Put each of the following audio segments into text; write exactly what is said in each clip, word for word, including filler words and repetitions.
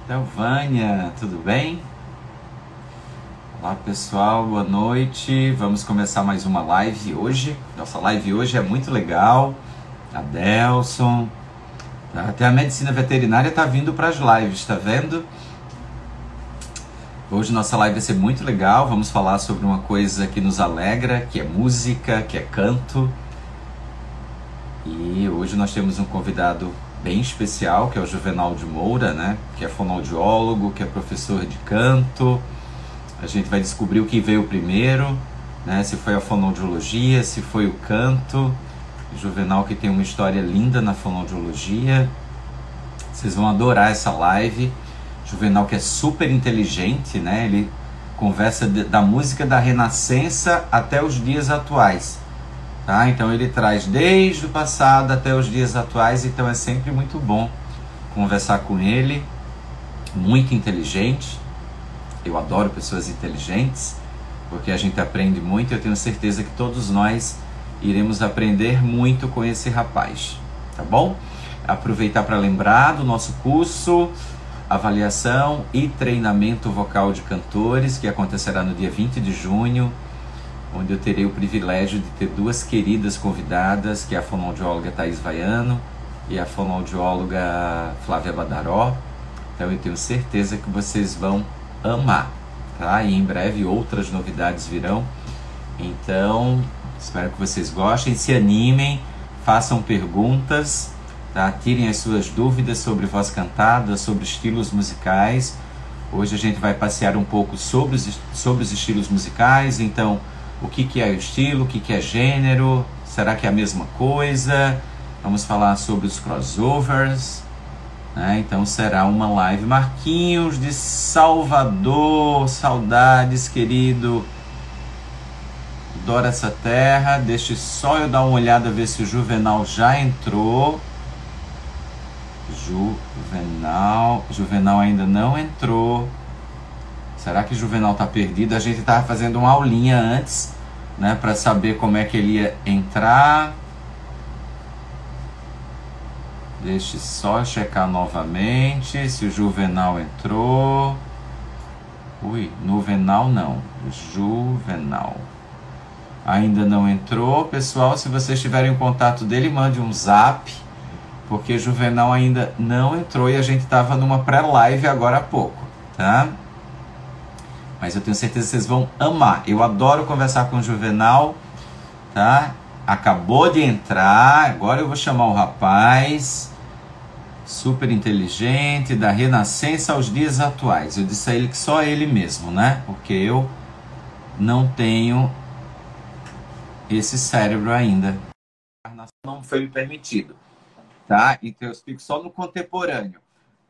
Então, Vânia, tudo bem? Olá pessoal, boa noite. Vamos começar mais uma live hoje. Nossa live hoje é muito legal. Adelson, até a medicina veterinária está vindo para as lives, tá vendo? Hoje nossa live vai ser muito legal. Vamos falar sobre uma coisa que nos alegra, que é música, que é canto. E hoje nós temos um convidado bem especial, que é o Juvenal de Moura, né? Que é fonoaudiólogo, que é professor de canto. A gente vai descobrir o que veio primeiro, né? Se foi a fonoaudiologia, se foi o canto. O Juvenal, que tem uma história linda na fonoaudiologia. Vocês vão adorar essa live. Juvenal, que é super inteligente, né? Ele conversa de, da música da Renascença até os dias atuais. Tá? Então ele traz desde o passado até os dias atuais, então é sempre muito bom conversar com ele. Muito inteligente. Eu adoro pessoas inteligentes, porque a gente aprende muito e eu tenho certeza que todos nós iremos aprender muito com esse rapaz, tá bom? Aproveitar para lembrar do nosso curso Avaliação e Treinamento Vocal de Cantores, que acontecerá no dia vinte de junho, onde eu terei o privilégio de ter duas queridas convidadas, que é a fonoaudióloga Thaís Vaiano e a fonoaudióloga Flávia Badaró. Então eu tenho certeza que vocês vão amar, tá? E em breve outras novidades virão. Então, espero que vocês gostem, se animem, façam perguntas, tá? Tirem as suas dúvidas sobre voz cantada, sobre estilos musicais. Hoje a gente vai passear um pouco sobre os, sobre os estilos musicais. Então, o que, que é o estilo, o que, que é gênero, será que é a mesma coisa? Vamos falar sobre os crossovers, né? Então será uma live. Marquinhos de Salvador, saudades, querido. Adoro essa terra. Deixe só eu dar uma olhada, ver se o Juvenal já entrou. Juvenal, Juvenal ainda não entrou. Será que o Juvenal tá perdido? A gente tava fazendo uma aulinha antes, né, para saber como é que ele ia entrar. Deixe só checar novamente se o Juvenal entrou. Ui, Nuvenal não. Juvenal. Ainda não entrou. Pessoal, se vocês tiverem o contato dele, mande um zap, porque Juvenal ainda não entrou e a gente tava numa pré-live agora há pouco, tá? Mas eu tenho certeza que vocês vão amar. Eu adoro conversar com o Juvenal, tá? Acabou de entrar, agora eu vou chamar o rapaz. Super inteligente, da Renascença aos dias atuais. Eu disse a ele que só ele mesmo, né? Porque eu não tenho esse cérebro ainda. A encarnação não foi me permitido, tá? Então eu fico só no contemporâneo.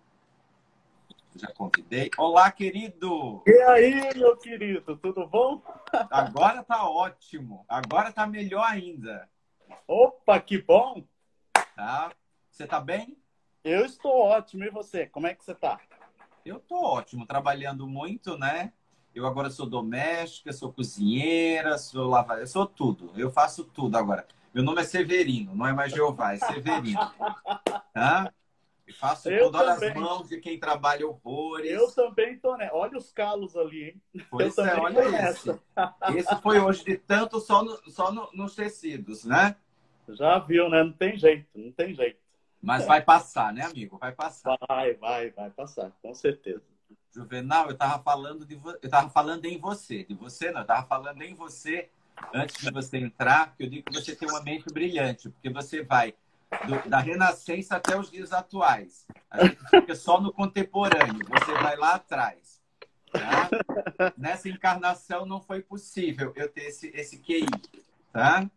Já convidei. Olá, querido! E aí, meu querido, tudo bom? Agora tá ótimo. Agora tá melhor ainda. Opa, que bom! Tá? Você tá bem? Eu estou ótimo. E você? Como é que você tá? Eu tô ótimo, trabalhando muito, né? Eu agora sou doméstica, sou cozinheira, sou lava... eu sou tudo. Eu faço tudo agora. Meu nome é Severino, não é mais Jeová, é Severino. Tá? Eu faço Eu tudo. Olha as também. mãos de quem trabalha horrores. Eu também tô, né? Olha os calos ali, hein? Pois Eu é, também olha tô esse. nessa. Esse foi hoje de tanto só, no, só no, nos tecidos, né? Já viu, né? Não tem jeito, não tem jeito. Mas vai passar, né, amigo? Vai passar. Vai, vai, vai passar, com certeza. Juvenal, eu tava falando de vo... eu tava falando em você, de você não, eu tava falando em você antes de você entrar, porque eu digo que você tem uma mente brilhante, porque você vai do, da Renascença até os dias atuais. A gente fica só no contemporâneo, você vai lá atrás. Tá? Nessa encarnação não foi possível eu ter esse, esse Q I, tá?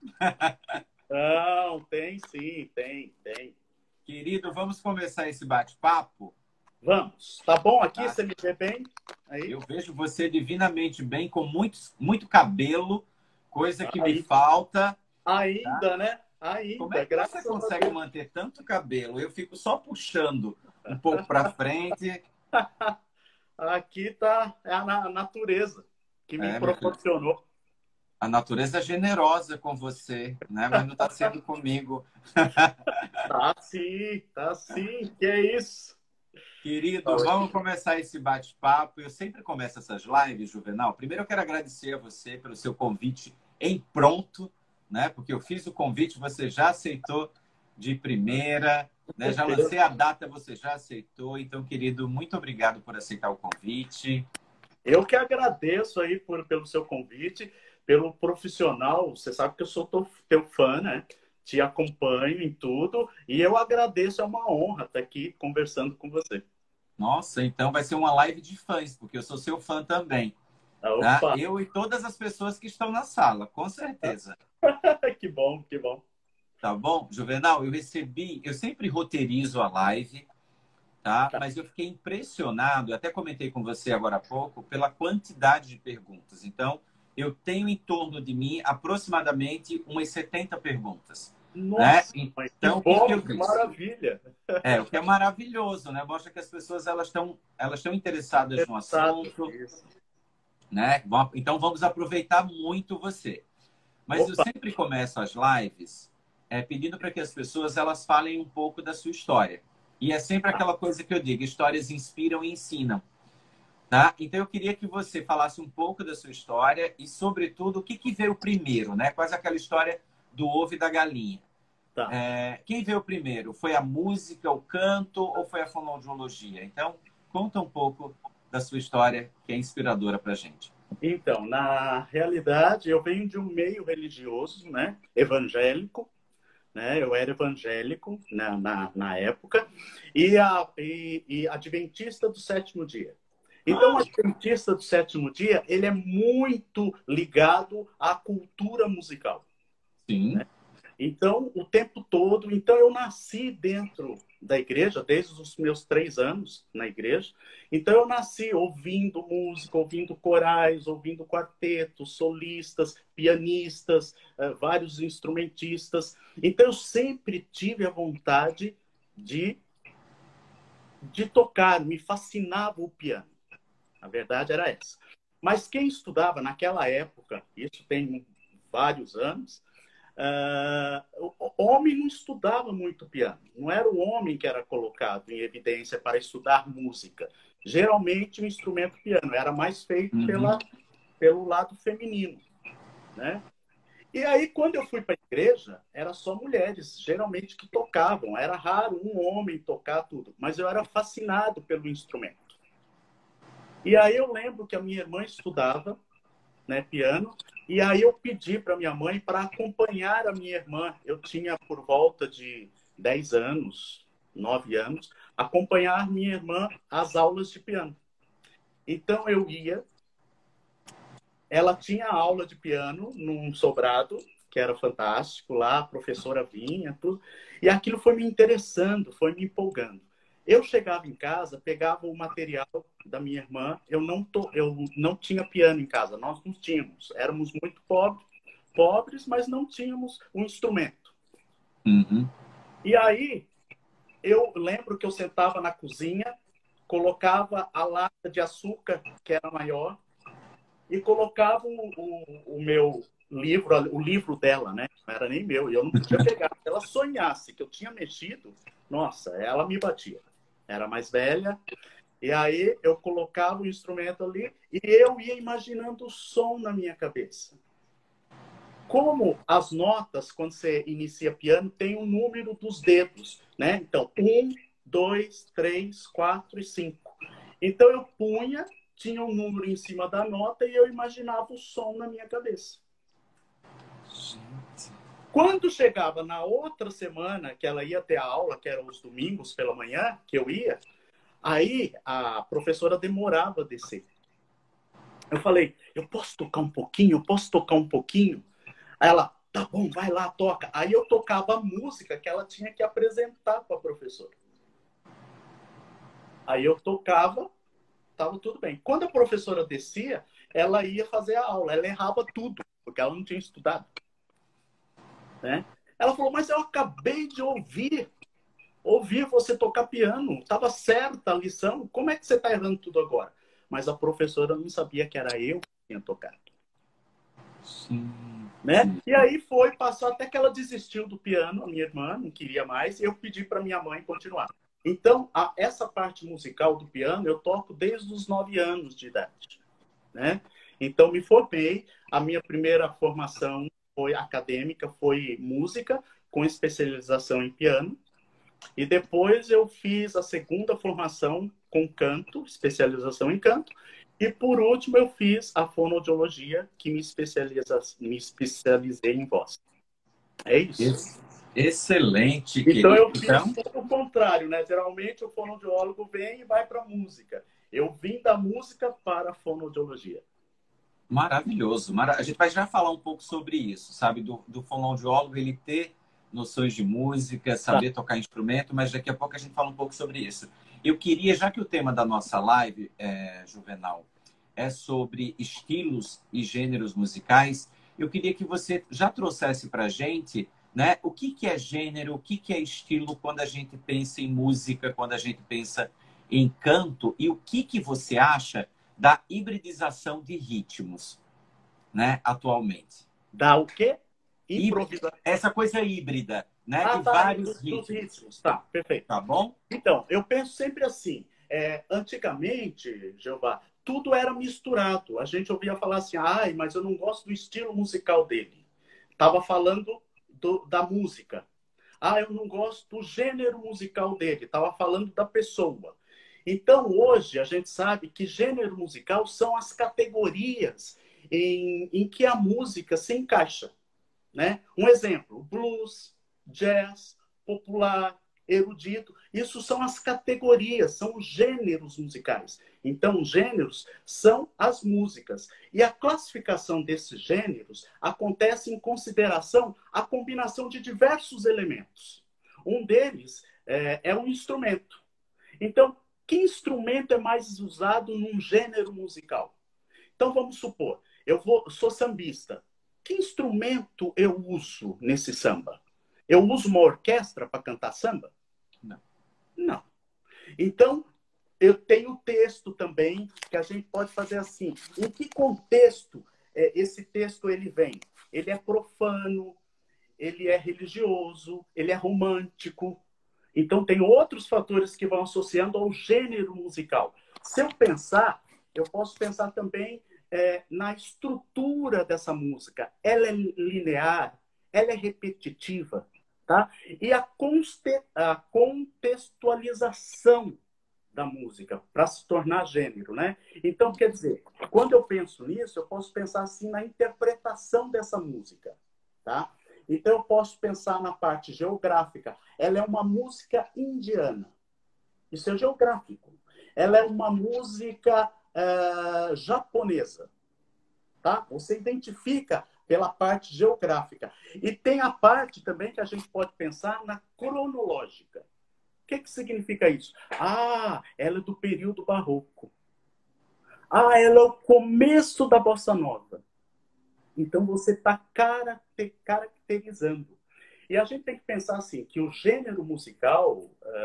Não, tem sim, tem, tem. Querido, vamos começar esse bate-papo? Vamos. Tá bom aqui? Tá. Você me vê bem? Aí? Eu vejo você divinamente bem, com muito, muito cabelo, coisa que Aí. me falta. Ainda, Tá? né? Ainda, Como é que graças você a consegue Deus. manter tanto cabelo? Eu fico só puxando um pouco para frente. Aqui tá é a na- natureza que me É, meu filho, proporcionou. a natureza é generosa com você, né? Mas não está sendo comigo. Tá sim, tá sim. Que é isso? Querido, vamos começar esse bate-papo. Eu sempre começo essas lives, Juvenal. Primeiro eu quero agradecer a você pelo seu convite em pronto, né? Porque eu fiz o convite, você já aceitou de primeira, né? Já lancei a data, você já aceitou. Então, querido, muito obrigado por aceitar o convite. Eu que agradeço aí por, pelo seu convite, pelo profissional. Você sabe que eu sou teu, teu fã, né? Te acompanho em tudo e eu agradeço, é uma honra estar aqui conversando com você. Nossa, então vai ser uma live de fãs, porque eu sou seu fã também, tá? Opa! Eu e todas as pessoas que estão na sala, com certeza. Que bom, que bom. Tá bom? Juvenal, eu recebi, eu sempre roteirizo a live, tá? Mas eu fiquei impressionado, até comentei com você agora há pouco, pela quantidade de perguntas. Então, eu tenho em torno de mim aproximadamente umas setenta perguntas, né? Nossa, mas que Então, o que que bom, eu que disse? maravilha. É, o que é maravilhoso, né? Mostra que as pessoas elas estão elas estão interessadas no Exato, assunto, isso. né? Então, vamos aproveitar muito você. Mas eu Opa, sempre começo as lives é, pedindo para que as pessoas elas falem um pouco da sua história. E é sempre aquela coisa que eu digo, histórias inspiram e ensinam. Tá? Então eu queria que você falasse um pouco da sua história e, sobretudo, o que, que veio primeiro, né? Quase aquela história do ovo e da galinha. tá. É, quem veio primeiro? Foi a música, o canto ou foi a fonoaudiologia? Então, conta um pouco da sua história, que é inspiradora para a gente. Então, na realidade, eu venho de um meio religioso, né? Evangélico, né? Eu era evangélico na, na, na época e, a, e, e adventista do sétimo dia. Então, o adventista do sétimo dia, ele é muito ligado à cultura musical. Sim. Então, o tempo todo, então eu nasci dentro da igreja, desde os meus três anos na igreja. Então, eu nasci ouvindo música, ouvindo corais, ouvindo quartetos, solistas, pianistas, uh, vários instrumentistas. Então, eu sempre tive a vontade de, de tocar, me fascinava o piano. A verdade era essa. Mas quem estudava naquela época, isso tem vários anos, Uh, o homem não estudava muito piano. Não era o homem que era colocado em evidência para estudar música. Geralmente o instrumento piano era mais feito Uhum. pela, pelo lado feminino, né? E aí, quando eu fui para a igreja, era só mulheres, geralmente, que tocavam. Era raro um homem tocar tudo. Mas eu era fascinado pelo instrumento. E aí eu lembro que a minha irmã estudava, né, piano, e aí eu pedi para minha mãe para acompanhar a minha irmã. Eu tinha por volta de dez anos, nove anos, acompanhar minha irmã às aulas de piano. Então eu ia, ela tinha aula de piano num sobrado, que era fantástico, lá a professora vinha, tudo, e aquilo foi me interessando, foi me empolgando. Eu chegava em casa, pegava o material da minha irmã. Eu não, tô, eu não tinha piano em casa, nós não tínhamos. Éramos muito pobres, pobres, mas não tínhamos um instrumento. Uhum. E aí, eu lembro que eu sentava na cozinha, colocava a lata de açúcar, que era maior, e colocava o, o, o meu livro, o livro dela, né? Não era nem meu, e eu não podia pegar. Se ela sonhasse que eu tinha mexido, nossa, ela me batia. Era mais velha, e aí eu colocava o instrumento ali e eu ia imaginando o som na minha cabeça. Como as notas, quando você inicia piano, tem o número dos dedos, né? Então, um, dois, três, quatro e cinco. Então eu punha, tinha um número em cima da nota e eu imaginava o som na minha cabeça. Gente. Quando chegava na outra semana, que ela ia ter a aula, que eram os domingos pela manhã, que eu ia, aí a professora demorava a descer. Eu falei, eu posso tocar um pouquinho? Eu posso tocar um pouquinho? Aí ela, tá bom, vai lá, toca. Aí eu tocava a música que ela tinha que apresentar para a professora. Aí eu tocava, estava tudo bem. Quando a professora descia, ela ia fazer a aula. Ela errava tudo, porque ela não tinha estudado. Né? Ela falou, mas eu acabei de ouvir, ouvir você tocar piano, estava certa a lição, como é que você está errando tudo agora? Mas a professora não sabia que era eu que tinha tocado. Sim. Né? Sim. E aí foi, passou até que ela desistiu do piano, a minha irmã não queria mais, e eu pedi para minha mãe continuar. Então, a, essa parte musical do piano eu toco desde os nove anos de idade, né? Então, me formei. A minha primeira formação foi acadêmica, foi música, com especialização em piano. E depois eu fiz a segunda formação com canto, especialização em canto. E, por último, eu fiz a fonoaudiologia, que me, especializa, me especializei em voz. É isso. Excelente, Então, querido. eu fiz Então, o contrário, né? Geralmente, o fonoaudiólogo vem e vai para a música. Eu vim da música para a fonoaudiologia. maravilhoso. Mara... A gente vai já falar um pouco sobre isso, sabe? Do, do fonoaudiólogo, ele ter noções de música, Tá. saber tocar instrumento, mas daqui a pouco a gente fala um pouco sobre isso. Eu queria, já que o tema da nossa live, é, Juvenal, é sobre estilos e gêneros musicais, eu queria que você já trouxesse para a gente, né, o que, que é gênero, o que, que é estilo quando a gente pensa em música, quando a gente pensa em canto, e o que, que você acha da hibridização de ritmos, né, atualmente. Dá o quê? Híb- Improvisação. Essa coisa híbrida, né, Ah, de tá. vários Dos, dos ritmos, ritmos. Tá, perfeito. tá bom? Então, eu penso sempre assim. É, antigamente, Jeová, tudo era misturado. A gente ouvia falar assim, ai, mas eu não gosto do estilo musical dele. Estava falando do, da música. Ah, eu não gosto do gênero musical dele. Estava falando da pessoa. Então, hoje, a gente sabe que gênero musical são as categorias em, em que a música se encaixa, né? Um exemplo, blues, jazz, popular, erudito, isso são as categorias, são os gêneros musicais. Então, os gêneros são as músicas. E a classificação desses gêneros acontece em consideração a combinação de diversos elementos. Um deles é, é um instrumento. Então, que instrumento é mais usado num gênero musical? Então, vamos supor, eu vou, sou sambista. Que instrumento eu uso nesse samba? Eu uso uma orquestra para cantar samba? Não. Não. Então, eu tenho texto também, que a gente pode fazer assim. Em que contexto é, esse texto ele vem? Ele é profano, ele é religioso, ele é romântico. Então, tem outros fatores que vão associando ao gênero musical. Se eu pensar, eu posso pensar também é, na estrutura dessa música. Ela é linear, ela é repetitiva, tá? E a, conste, a contextualização da música para se tornar gênero, né? Então, quer dizer, quando eu penso nisso, eu posso pensar assim na interpretação dessa música, tá? Então, eu posso pensar na parte geográfica. Ela é uma música indiana. Isso é geográfico. Ela é uma música uh, japonesa. Tá? Você identifica pela parte geográfica. E tem a parte também que a gente pode pensar na cronológica. O que, que significa isso? Ah, ela é do período barroco. Ah, ela é o começo da bossa nova. Então, você está caracterizando. E a gente tem que pensar assim, que o gênero musical,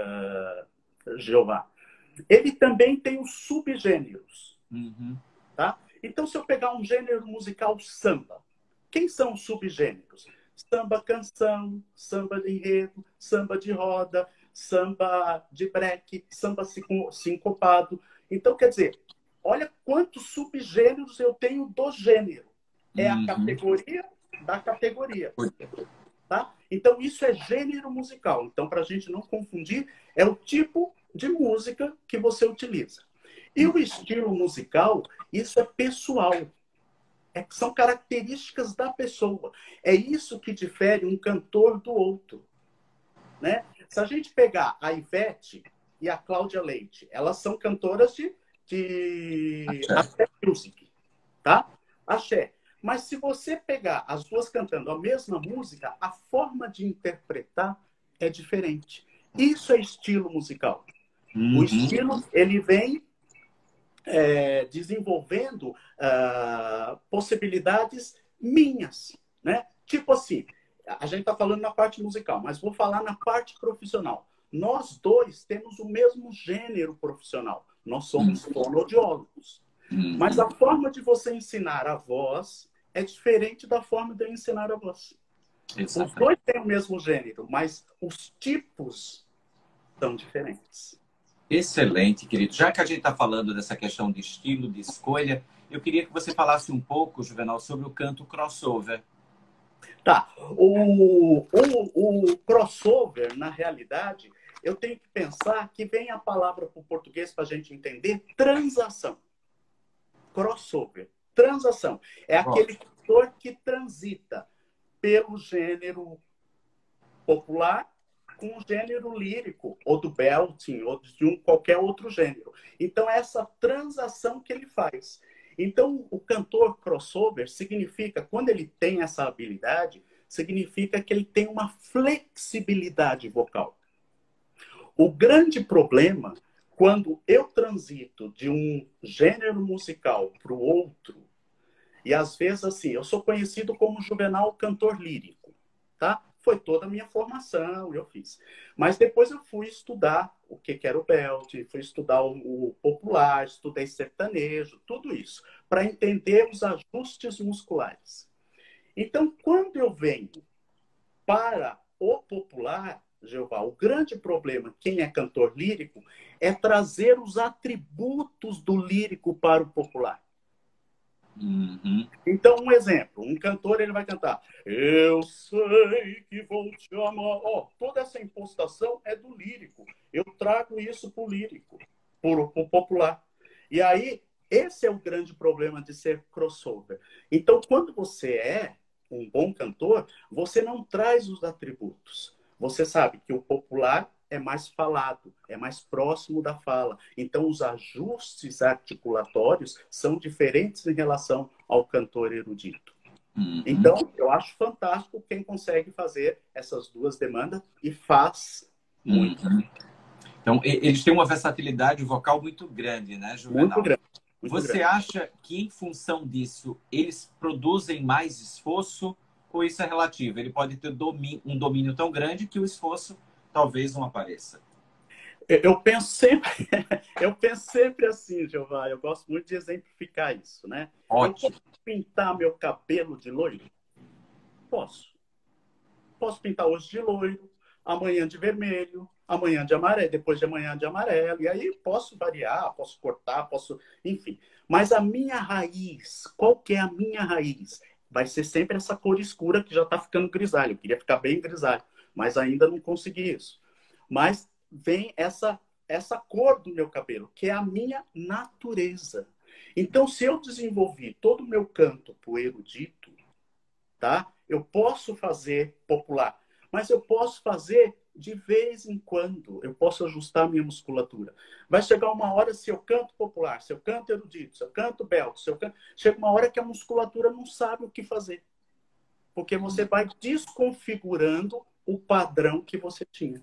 uh, Jeová, ele também tem os subgêneros. Uhum. Tá? Então, se eu pegar um gênero musical samba, quem são os subgêneros? Samba canção, samba de enredo, samba de roda, samba de break, samba sincopado. Então, quer dizer, olha quantos subgêneros eu tenho do gênero. É a categoria da categoria. Tá? Então, isso é gênero musical. Então, para a gente não confundir, é o tipo de música que você utiliza. E o estilo musical, isso é pessoal. É, são características da pessoa. É isso que difere um cantor do outro. Né? Se a gente pegar a Ivete e a Cláudia Leite, elas são cantoras de, de axé music. Tá? Axé. Mas se você pegar as duas cantando a mesma música, a forma de interpretar é diferente. Isso é estilo musical. Uhum. O estilo, ele vem é, desenvolvendo uh, possibilidades minhas, né? Tipo assim, a gente está falando na parte musical, mas vou falar na parte profissional. Nós dois temos o mesmo gênero profissional. Nós somos uhum. fonoaudiólogos. Uhum. Mas a forma de você ensinar a voz é diferente da forma de eu ensinar a voz. Exatamente. Os dois têm o mesmo gênero, mas os tipos são diferentes. Excelente, querido. Já que a gente está falando dessa questão de estilo, de escolha, eu queria que você falasse um pouco, Juvenal, sobre o canto crossover. Tá. O, o, o crossover, na realidade, eu tenho que pensar que vem a palavra para o português para a gente entender, transação. Crossover. Transação. É aquele cantor que transita pelo gênero popular com o gênero lírico, ou do belting, ou de um qualquer outro gênero. Então, é essa transação que ele faz. Então, o cantor crossover significa, quando ele tem essa habilidade, significa que ele tem uma flexibilidade vocal. O grande problema, quando eu transito de um gênero musical para o outro, e às vezes assim, eu sou conhecido como Juvenal cantor lírico, tá? Foi toda a minha formação, eu fiz. Mas depois eu fui estudar o que era o belt, fui estudar o popular, estudei sertanejo, tudo isso, para entender os ajustes musculares. Então, quando eu venho para o popular, Jeová, o grande problema, quem é cantor lírico, é trazer os atributos do lírico para o popular. Uhum. Então, um exemplo, um cantor ele vai cantar eu sei que vou te amar. Oh, toda essa impostação é do lírico. Eu trago isso para o lírico, para o popular. E aí, esse é o grande problema de ser crossover. Então, quando você é um bom cantor, você não traz os atributos. Você sabe que o popular é mais falado, é mais próximo da fala. Então, os ajustes articulatórios são diferentes em relação ao cantor erudito. Uhum. Então, eu acho fantástico quem consegue fazer essas duas demandas e faz muito. Uhum. Então, eles têm uma versatilidade vocal muito grande, né, Juvenal? Muito grande. Muito Você grande. acha que, em função disso, eles produzem mais esforço ou isso é relativo? Ele pode ter um domínio tão grande que o esforço talvez não apareça. Eu penso sempre, eu penso sempre assim, Giovanni. Eu gosto muito de exemplificar isso, né? Ótimo. Eu posso pintar meu cabelo de loiro? Posso. Posso pintar hoje de loiro, amanhã de vermelho, amanhã de amarelo, depois de amanhã de amarelo. E aí posso variar, posso cortar, posso... Enfim. Mas a minha raiz, qual que é a minha raiz? Vai ser sempre essa cor escura que já está ficando grisalho. Eu queria ficar bem grisalho, mas ainda não consegui isso. Mas vem essa, essa cor do meu cabelo, que é a minha natureza. Então, se eu desenvolvi todo o meu canto pro erudito, tá? Eu posso fazer popular, mas eu posso fazer de vez em quando. Eu posso ajustar a minha musculatura. Vai chegar uma hora, se eu canto popular, se eu canto erudito, se eu canto belt, se eu canto... chega uma hora que a musculatura não sabe o que fazer. Porque você vai desconfigurando o padrão que você tinha.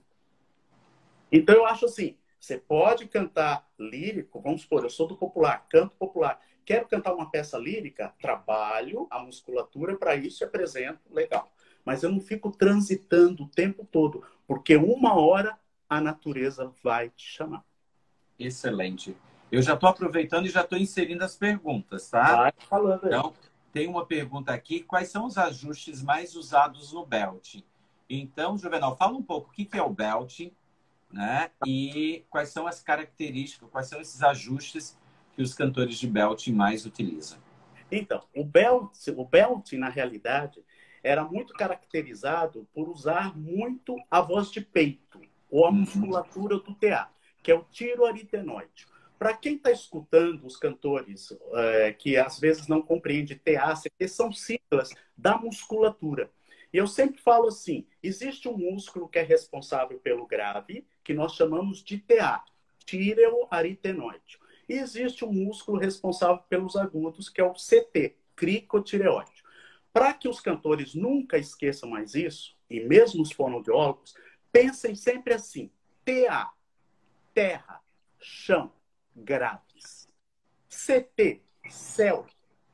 Então, eu acho assim, você pode cantar lírico, vamos supor, eu sou do popular, canto popular. Quero cantar uma peça lírica, trabalho a musculatura para isso e apresento, legal. Mas eu não fico transitando o tempo todo, porque uma hora a natureza vai te chamar. Excelente. Eu já estou aproveitando e já estou inserindo as perguntas, tá? Vai falando aí. Então, tem uma pergunta aqui. Quais são os ajustes mais usados no belt? Então, Juvenal, fala um pouco o que é o belt, né? E quais são as características, quais são esses ajustes que os cantores de belting mais utilizam? Então, o belt, o belting, na realidade, era muito caracterizado por usar muito a voz de peito, ou a musculatura do T A, que é o tiroaritenoide. Para quem está escutando os cantores é, que às vezes não compreende T A, C T, são siglas da musculatura. E eu sempre falo assim, existe um músculo que é responsável pelo grave, que nós chamamos de T A, tireoaritenoide. E existe um músculo responsável pelos agudos, que é o C T, cricotireoide. Para que os cantores nunca esqueçam mais isso, e mesmo os fonoaudiólogos, pensem sempre assim, T A, terra, chão, graves. C T, céu,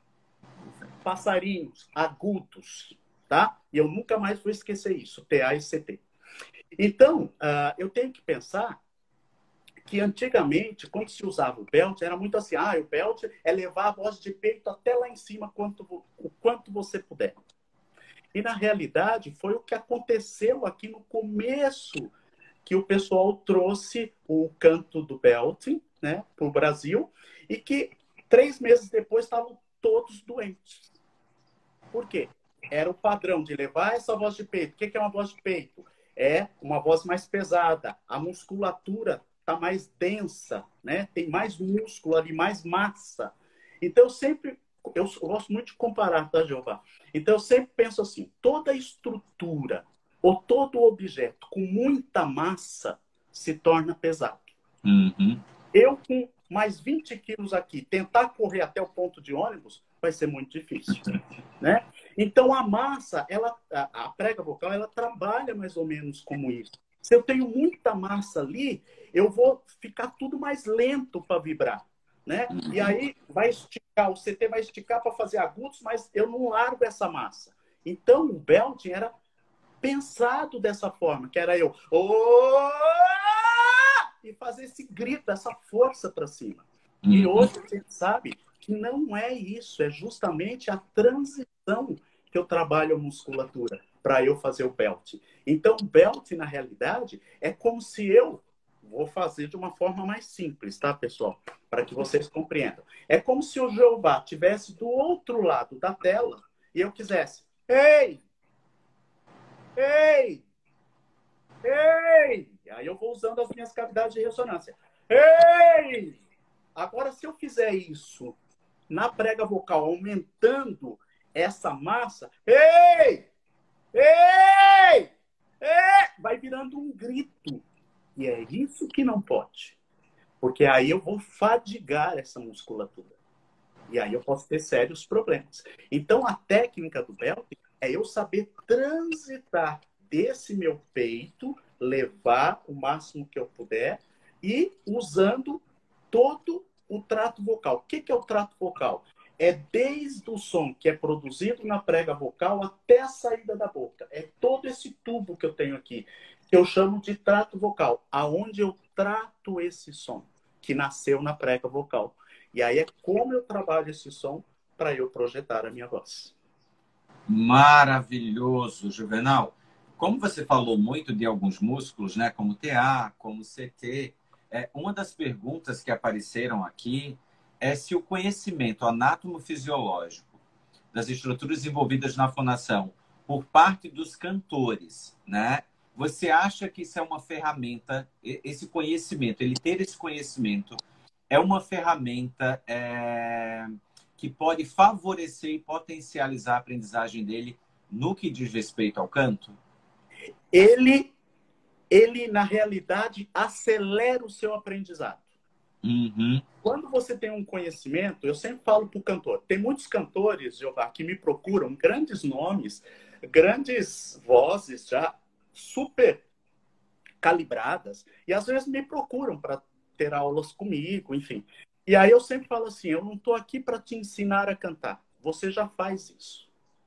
passarinhos, agudos, tá? E eu nunca mais vou esquecer isso, T A e C T. Então, uh, eu tenho que pensar que antigamente, quando se usava o belt, era muito assim, ah, o belt é levar a voz de peito até lá em cima quanto, o quanto você puder. E, na realidade, foi o que aconteceu aqui no começo que o pessoal trouxe o canto do belting, né, para o Brasil, e que três meses depois estavam todos doentes. Por quê? Era o padrão de levar essa voz de peito. O que é uma voz de peito? É uma voz mais pesada. A musculatura está mais densa, né? Tem mais músculo ali, mais massa. Então, eu sempre... Eu gosto muito de comparar, tá, Jeová? Então, eu sempre penso assim, toda estrutura ou todo objeto com muita massa se torna pesado. Uhum. Eu, com mais vinte quilos aqui, tentar correr até o ponto de ônibus, vai ser muito difícil, né? Então, a massa, ela, a, a prega vocal, ela trabalha mais ou menos como isso. Se eu tenho muita massa ali, eu vou ficar tudo mais lento para vibrar, né? E aí vai esticar, o C T vai esticar para fazer agudos, mas eu não largo essa massa. Então, o belting era pensado dessa forma, que era eu... Oh! E fazer esse grito, essa força para cima. Uhum. E hoje a gente sabe que não é isso, é justamente a transição que eu trabalho a musculatura para eu fazer o belt. Então, o belt, na realidade, é como se eu... Vou fazer de uma forma mais simples, tá, pessoal? Para que vocês compreendam. É como se o Jeová estivesse do outro lado da tela e eu quisesse... Ei! Ei! Ei! Aí eu vou usando as minhas cavidades de ressonância. Ei! Agora, se eu fizer isso na prega vocal, aumentando essa massa, ei! Ei! Ei! Vai virando um grito. E é isso que não pode. Porque aí eu vou fadigar essa musculatura. E aí eu posso ter sérios problemas. Então, a técnica do belting é eu saber transitar desse meu peito, levar o máximo que eu puder e usando todo o trato vocal. O que é o trato vocal? É desde o som que é produzido na prega vocal até a saída da boca. É todo esse tubo que eu tenho aqui, que eu chamo de trato vocal, aonde eu trato esse som que nasceu na prega vocal. E aí é como eu trabalho esse som para eu projetar a minha voz. Maravilhoso, Juvenal. Como você falou muito de alguns músculos, né, como T A, como C T, é, uma das perguntas que apareceram aqui é se o conhecimento anátomo-fisiológico das estruturas envolvidas na fonação por parte dos cantores, né, você acha que isso é uma ferramenta, esse conhecimento, ele ter esse conhecimento, é uma ferramenta é, que pode favorecer e potencializar a aprendizagem dele no que diz respeito ao canto? Ele, ele na realidade, acelera o seu aprendizado. Uhum. Quando você tem um conhecimento, eu sempre falo para o cantor, tem muitos cantores, Jeová, que me procuram, grandes nomes, grandes vozes já super calibradas, e às vezes me procuram para ter aulas comigo, enfim. E aí eu sempre falo assim, eu não estou aqui para te ensinar a cantar, você já faz isso.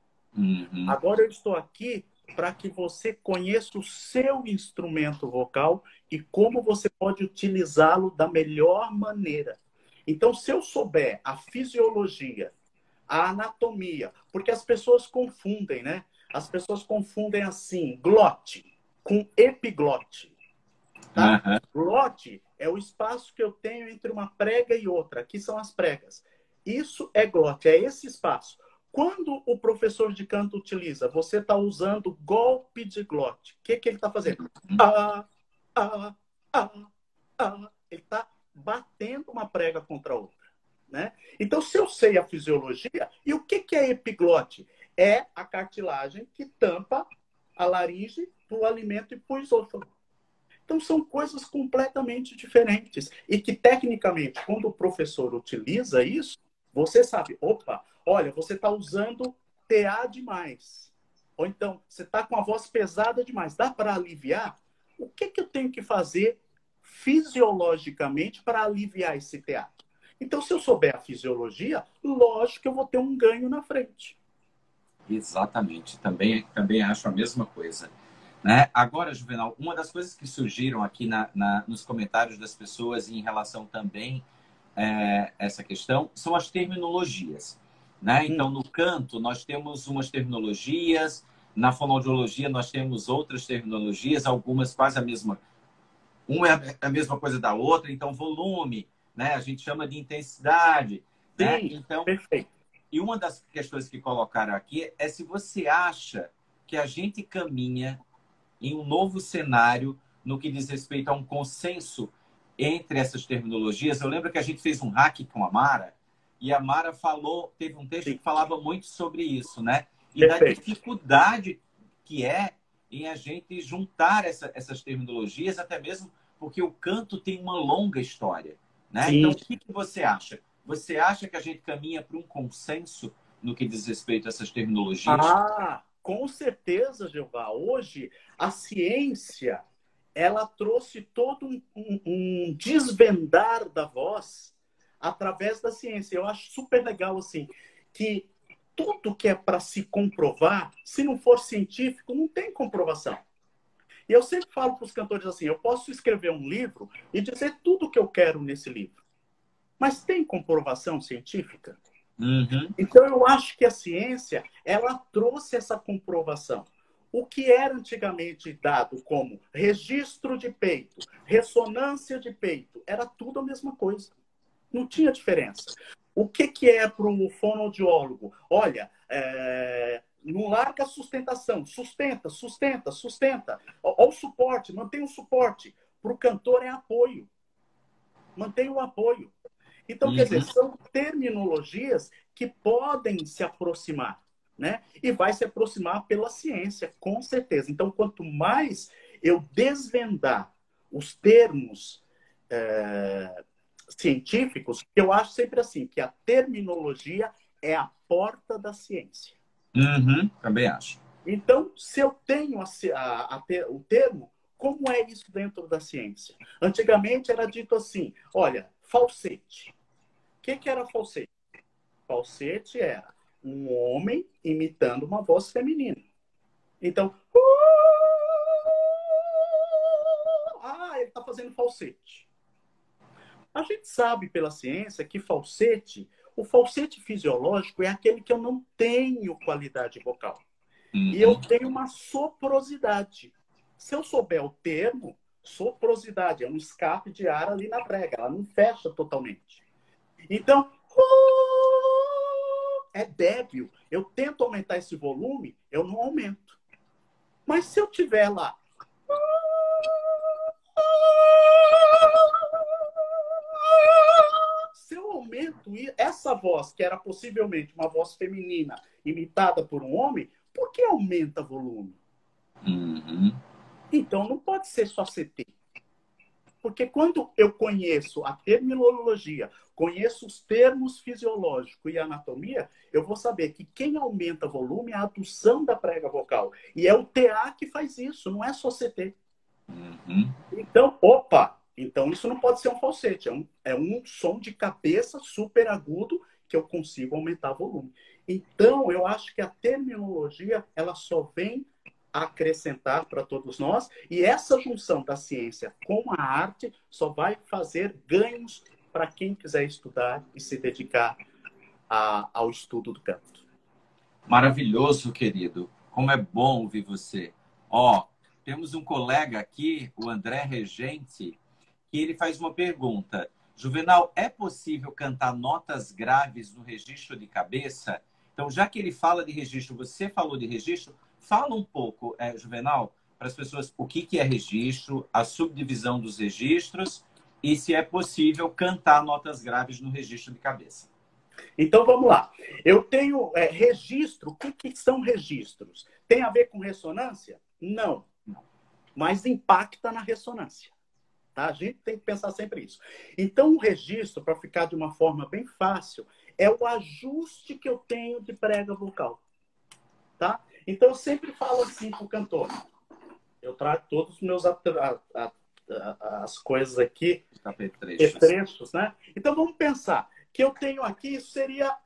Uhum. Agora eu estou aqui para que você conheça o seu instrumento vocal e como você pode utilizá-lo da melhor maneira. Então, se eu souber a fisiologia, a anatomia, porque as pessoas confundem, né? As pessoas confundem assim, glote com epiglote. Tá? Uhum. Glote é o espaço que eu tenho entre uma prega e outra. Aqui são as pregas. Isso é glote, é esse espaço. Quando o professor de canto utiliza, você está usando golpe de glote. O que, que ele está fazendo? Ah, ah, ah, ah. Ele está batendo uma prega contra a outra. Né? Então, se eu sei a fisiologia, e o que, que é epiglote? É a cartilagem que tampa a laringe para o alimento e para o esôfago. Então, são coisas completamente diferentes. E que, tecnicamente, quando o professor utiliza isso, você sabe, opa, olha, você está usando T A demais. Ou então, você está com a voz pesada demais. Dá para aliviar? O que, que eu tenho que fazer fisiologicamente para aliviar esse T A? Então, se eu souber a fisiologia, lógico que eu vou ter um ganho na frente. Exatamente. Também, também acho a mesma coisa. Né? Agora, Juvenal, uma das coisas que surgiram aqui na, na, nos comentários das pessoas em relação também é, essa questão são as terminologias. Né? Então, no canto, nós temos umas terminologias, na fonoaudiologia nós temos outras terminologias, algumas quase a mesma, uma é a mesma coisa da outra, então volume, né? A gente chama de intensidade, né? Sim, Então, perfeito. e uma das questões que colocaram aqui é se você acha que a gente caminha em um novo cenário no que diz respeito a um consenso entre essas terminologias. Eu lembro que a gente fez um hack com a Mara e a Mara falou, teve um texto Sim, que falava muito sobre isso, né? E da perfeito. dificuldade que é em a gente juntar essa, essas terminologias, até mesmo porque o canto tem uma longa história, né? Então, Sim. o que, que você acha? Você acha que a gente caminha para um consenso no que diz respeito a essas terminologias? Ah, com certeza, Jeová. Hoje, a ciência, ela trouxe todo um, um- um desvendar da voz através da ciência. Eu acho super legal, assim, que tudo que é para se comprovar, se não for científico, não tem comprovação. E eu sempre falo para os cantores assim, eu posso escrever um livro e dizer tudo o que eu quero nesse livro. Mas tem comprovação científica? Uhum, Então, eu acho que a ciência, ela trouxe essa comprovação. O que era antigamente dado como registro de peito, ressonância de peito, era tudo a mesma coisa. Não tinha diferença. O que, que é para o fonoaudiólogo? Olha, é, não larga a sustentação. Sustenta, sustenta, sustenta. Olha o suporte, mantém o suporte. Para o cantor é apoio. Mantém o apoio. Então, quer dizer, uhum, são terminologias que podem se aproximar, né? E vai se aproximar pela ciência, com certeza. Então, quanto mais eu desvendar os termos é, científicos, eu acho sempre assim, que a terminologia é a porta da ciência. uhum, também acho. Então, se eu tenho a, a, a ter, o termo, como é isso dentro da ciência? Antigamente era dito assim, olha, falsete. O que, que era falsete? Falsete era um homem imitando uma voz feminina. Então, ah, ele está fazendo falsete. A gente sabe pela ciência que falsete, o falsete fisiológico é aquele que eu não tenho qualidade vocal. E eu Uhum, tenho uma soprosidade. Se eu souber o termo, soprosidade é um escape de ar ali na prega, ela não fecha totalmente. Então, é débil. Eu tento aumentar esse volume, eu não aumento. Mas se eu tiver lá, se eu aumento essa voz, que era possivelmente uma voz feminina imitada por um homem, por que aumenta volume? uhum, Então não pode ser só C T. Porque quando eu conheço a terminologia, conheço os termos fisiológicos e anatomia, eu vou saber que quem aumenta volume é a adução da prega vocal. E é o T A que faz isso, não é só C T. uhum. Então, opa! Então isso não pode ser um falsete, é um, é um som de cabeça super agudo que eu consigo aumentar volume. Então, eu acho que a terminologia, ela só vem acrescentar para todos nós, e essa junção da ciência com a arte só vai fazer ganhos para quem quiser estudar e se dedicar a, ao estudo do canto. Maravilhoso, querido. Como é bom ouvir você. Ó, temos um colega aqui, o André Regente, que ele faz uma pergunta. Juvenal, é possível cantar notas graves no registro de cabeça? Então, já que ele fala de registro, você falou de registro, fala um pouco, é, Juvenal, para as pessoas o que, que é registro, a subdivisão dos registros e se é possível cantar notas graves no registro de cabeça. Então, vamos lá. Eu tenho é, registro. O que, que são registros? Tem a ver com ressonância? Não. Mas impacta na ressonância. Tá? A gente tem que pensar sempre isso. Então, o registro, para ficar de uma forma bem fácil, é o ajuste que eu tenho de prega vocal. Tá? Então, eu sempre falo assim para o cantor. Eu trago todos os meus atra... as coisas aqui, Apetrechos. trechos, né? Então, vamos pensar que eu tenho aqui, isso seria,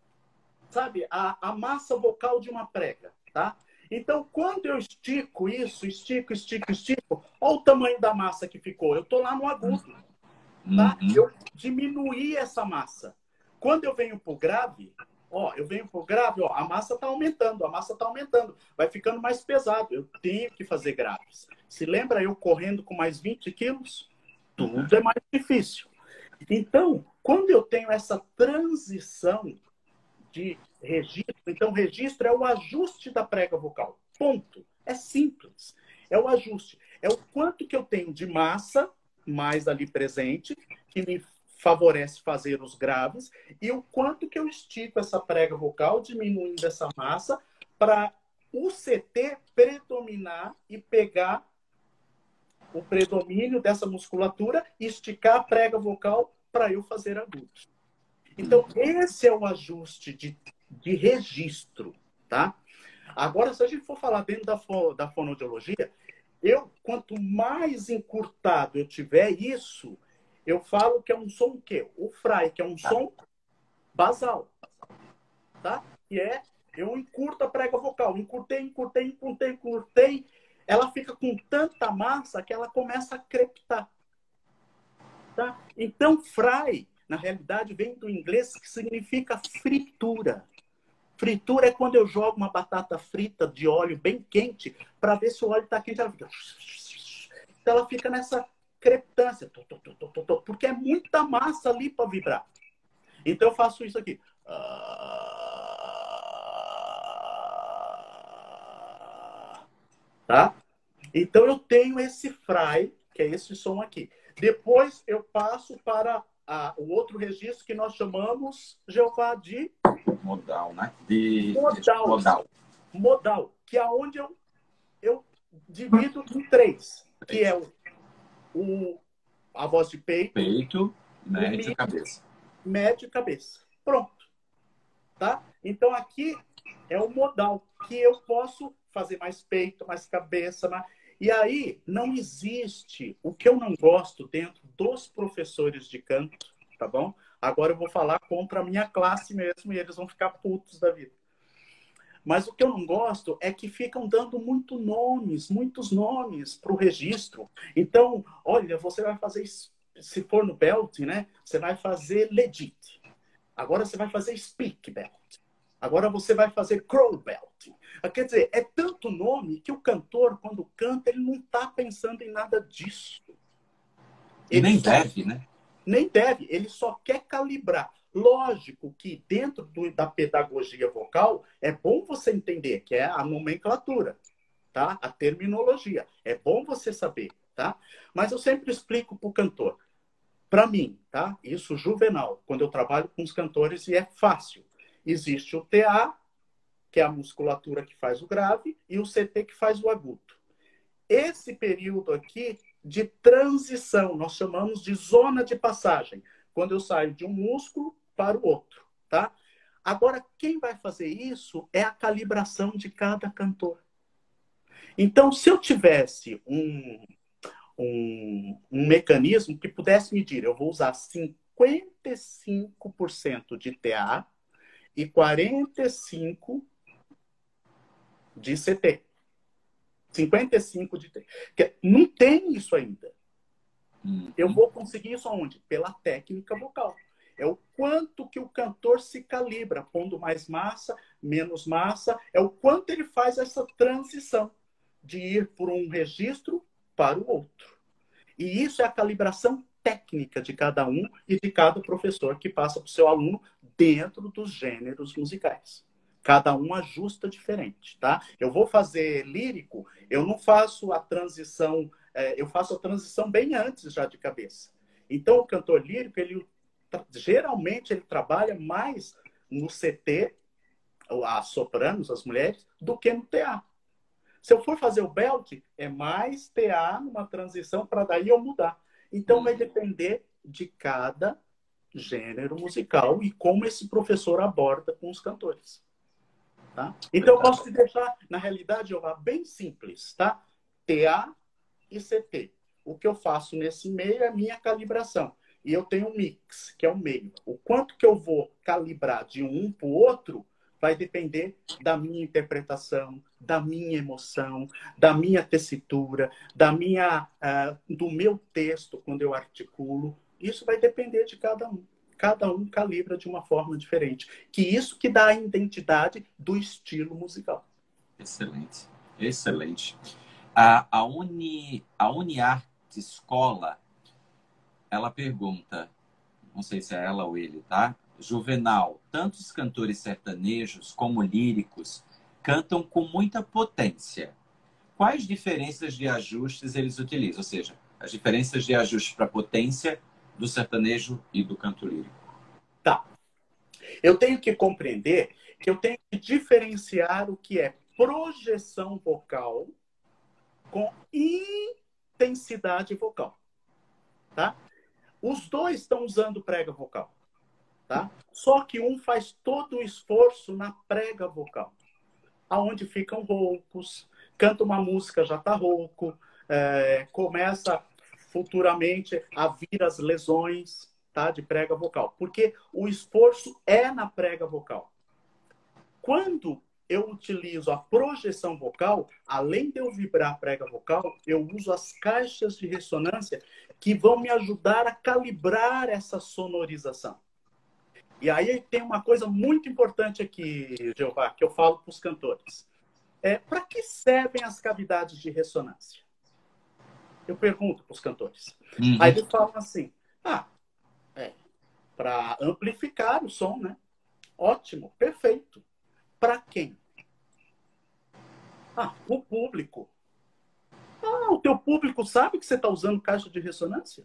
sabe, a, a massa vocal de uma prega, tá? Então, quando eu estico isso, estico, estico, estico, olha o tamanho da massa que ficou. Eu estou lá no agudo, tá? Uhum. Eu diminuí essa massa. Quando eu venho para o grave, Ó, eu venho pro grave, ó, a massa está aumentando, a massa está aumentando, vai ficando mais pesado. Eu tenho que fazer graves. Se lembra eu correndo com mais vinte quilos? Tudo é mais difícil. Então, quando eu tenho essa transição de registro, então registro é o ajuste da prega vocal. Ponto. É simples. É o ajuste. É o quanto que eu tenho de massa mais ali presente, que me favorece fazer os graves, e o quanto que eu estico essa prega vocal, diminuindo essa massa, para o C T predominar e pegar o predomínio dessa musculatura e esticar a prega vocal para eu fazer agudos. Então, esse é o ajuste de, de registro, tá? Agora, se a gente for falar dentro da, fo, da fonoaudiologia, eu, quanto mais encurtado eu tiver isso, eu falo que é um som o quê? O fry, que é um som basal, tá? Que é, eu encurto a prega vocal, encurtei, encurtei, encurtei, encurtei, ela fica com tanta massa que ela começa a crepitar, tá? Então, fry, na realidade, vem do inglês que significa fritura. Fritura é quando eu jogo uma batata frita de óleo bem quente para ver se o óleo está quente. Ela fica... Então ela fica nessa crepitância, porque é muita massa ali para vibrar. Então eu faço isso aqui. Tá? Então eu tenho esse fry, que é esse som aqui. Depois eu passo para a, o outro registro que nós chamamos, Jeová, de... Modal, né? De modal. Modal. Modal, que é onde eu, eu divido em três, que é o, o, a voz de peito, peito, médio e cabeça. Médio e cabeça. Pronto. Tá? Então aqui é o modal, que eu posso fazer mais peito, mais cabeça, mais... E aí não existe o que eu não gosto dentro dos professores de canto, tá bom? Agora eu vou falar contra a minha classe mesmo e eles vão ficar putos da vida. Mas o que eu não gosto é que ficam dando muito nomes, muitos nomes para o registro. Então, olha, você vai fazer, se for no belt, né? Você vai fazer legit. Agora você vai fazer speak belt. Agora você vai fazer crow belt. Quer dizer, é tanto nome que o cantor, quando canta, ele não está pensando em nada disso. Ele Ele nem só... deve, né? Nem deve, ele só quer calibrar. Lógico que dentro do, da pedagogia vocal é bom você entender que é a nomenclatura, tá? A terminologia. É bom você saber, tá? Mas eu sempre explico para o cantor. Para mim, tá? Isso juvenal, quando eu trabalho com os cantores, e é fácil. Existe o T A, que é a musculatura que faz o grave, e o C T que faz o agudo. Esse período aqui de transição, nós chamamos de zona de passagem, quando eu saio de um músculo para o outro, tá? Agora, quem vai fazer isso é a calibração de cada cantor. Então, se eu tivesse um, um, um mecanismo que pudesse medir, eu vou usar cinquenta e cinco por cento de T A e quarenta e cinco por cento de C T. cinquenta e cinco por cento de T. Não tem isso ainda. Uhum. Eu vou conseguir isso aonde? Pela técnica vocal. É o quanto que o cantor se calibra, pondo mais massa, menos massa. É o quanto ele faz essa transição de ir por um registro para o outro. E isso é a calibração técnica de cada um e de cada professor que passa para o seu aluno dentro dos gêneros musicais. Cada um ajusta diferente, tá? Eu vou fazer lírico, eu não faço a transição, é, eu faço a transição bem antes já de cabeça. Então, o cantor lírico, ele geralmente ele trabalha mais no C T, as sopranos, as mulheres, do que no T A. Se eu for fazer o belt, é mais T A numa transição para daí eu mudar. Então, vai depender de cada gênero musical e como esse professor aborda com os cantores. Tá? Então, eu posso te deixar, na realidade, eu bem simples, tá? T A e C T. O que eu faço nesse meio é a minha calibração. E eu tenho um mix, que é o meio. O quanto que eu vou calibrar de um para o outro vai depender da minha interpretação, da minha emoção, da minha tessitura, da minha, uh, do meu texto, quando eu articulo. Isso vai depender de cada um. cada um calibra de uma forma diferente. Que isso que dá a identidade do estilo musical. Excelente, excelente. A, a, Uni, a Uniarte Escola, ela pergunta, não sei se é ela ou ele, tá? Juvenal, tantos cantores sertanejos como líricos cantam com muita potência. Quais diferenças de ajustes eles utilizam? Ou seja, as diferenças de ajuste para potência do sertanejo e do canto lírico. Tá. Eu tenho que compreender que eu tenho que diferenciar o que é projeção vocal com intensidade vocal, tá? Os dois estão usando prega vocal, tá? Só que um faz todo o esforço na prega vocal, aonde ficam roucos, canta uma música, já tá rouco, é, começa futuramente a vir as lesões, tá, de prega vocal, porque o esforço é na prega vocal. Quando eu utilizo a projeção vocal, além de eu vibrar a prega vocal, eu uso as caixas de ressonância que vão me ajudar a calibrar essa sonorização. E aí tem uma coisa muito importante aqui, Jeová, que eu falo para os cantores. É, para que servem as cavidades de ressonância? Eu pergunto para os cantores. Uhum. Aí eles falam assim, ah, é, para amplificar o som, né? Ótimo, perfeito. Para quem? Ah, o público. Ah, o teu público sabe que você está usando caixa de ressonância?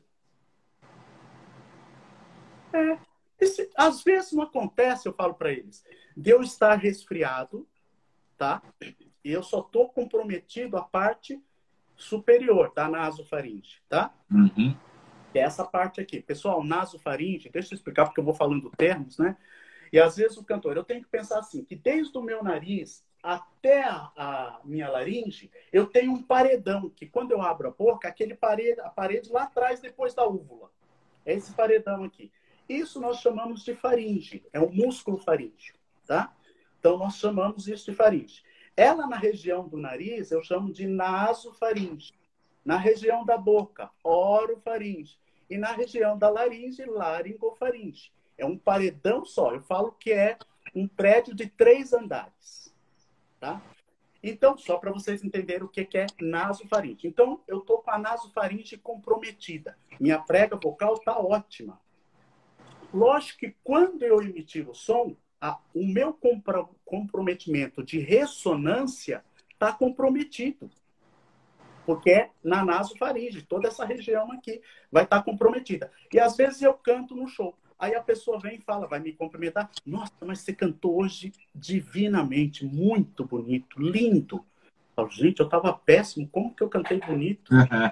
É. Esse, às vezes não acontece, eu falo para eles, de eu estar resfriado, tá? E eu só estou comprometido a parte superior da nasofaringe, tá? Uhum. Que é essa parte aqui. Pessoal, nasofaringe, deixa eu explicar porque eu vou falando termos, né? E às vezes o cantor, eu tenho que pensar assim, que desde o meu nariz até a, a minha laringe, eu tenho um paredão, que quando eu abro a boca, aquele parede, a parede lá atrás, depois da úvula. É esse paredão aqui. Isso nós chamamos de faringe, é o músculo faríngeo, tá? Então nós chamamos isso de faringe. Ela na região do nariz, eu chamo de nasofaringe. Na região da boca, orofaringe. E na região da laringe, laringofaringe. É um paredão só. Eu falo que é um prédio de três andares. Tá? Então, só para vocês entenderem o que é nasofaringe. Então, eu estou com a nasofaringe comprometida. Minha prega vocal está ótima. Lógico que quando eu emitir o som, a, o meu compro, comprometimento de ressonância está comprometido. Porque é na nasofaringe. Toda essa região aqui vai estar comprometida. E às vezes eu canto no show. Aí a pessoa vem e fala, vai me cumprimentar. Nossa, mas você cantou hoje divinamente, muito bonito, lindo. Eu falo, gente, eu estava péssimo, como que eu cantei bonito?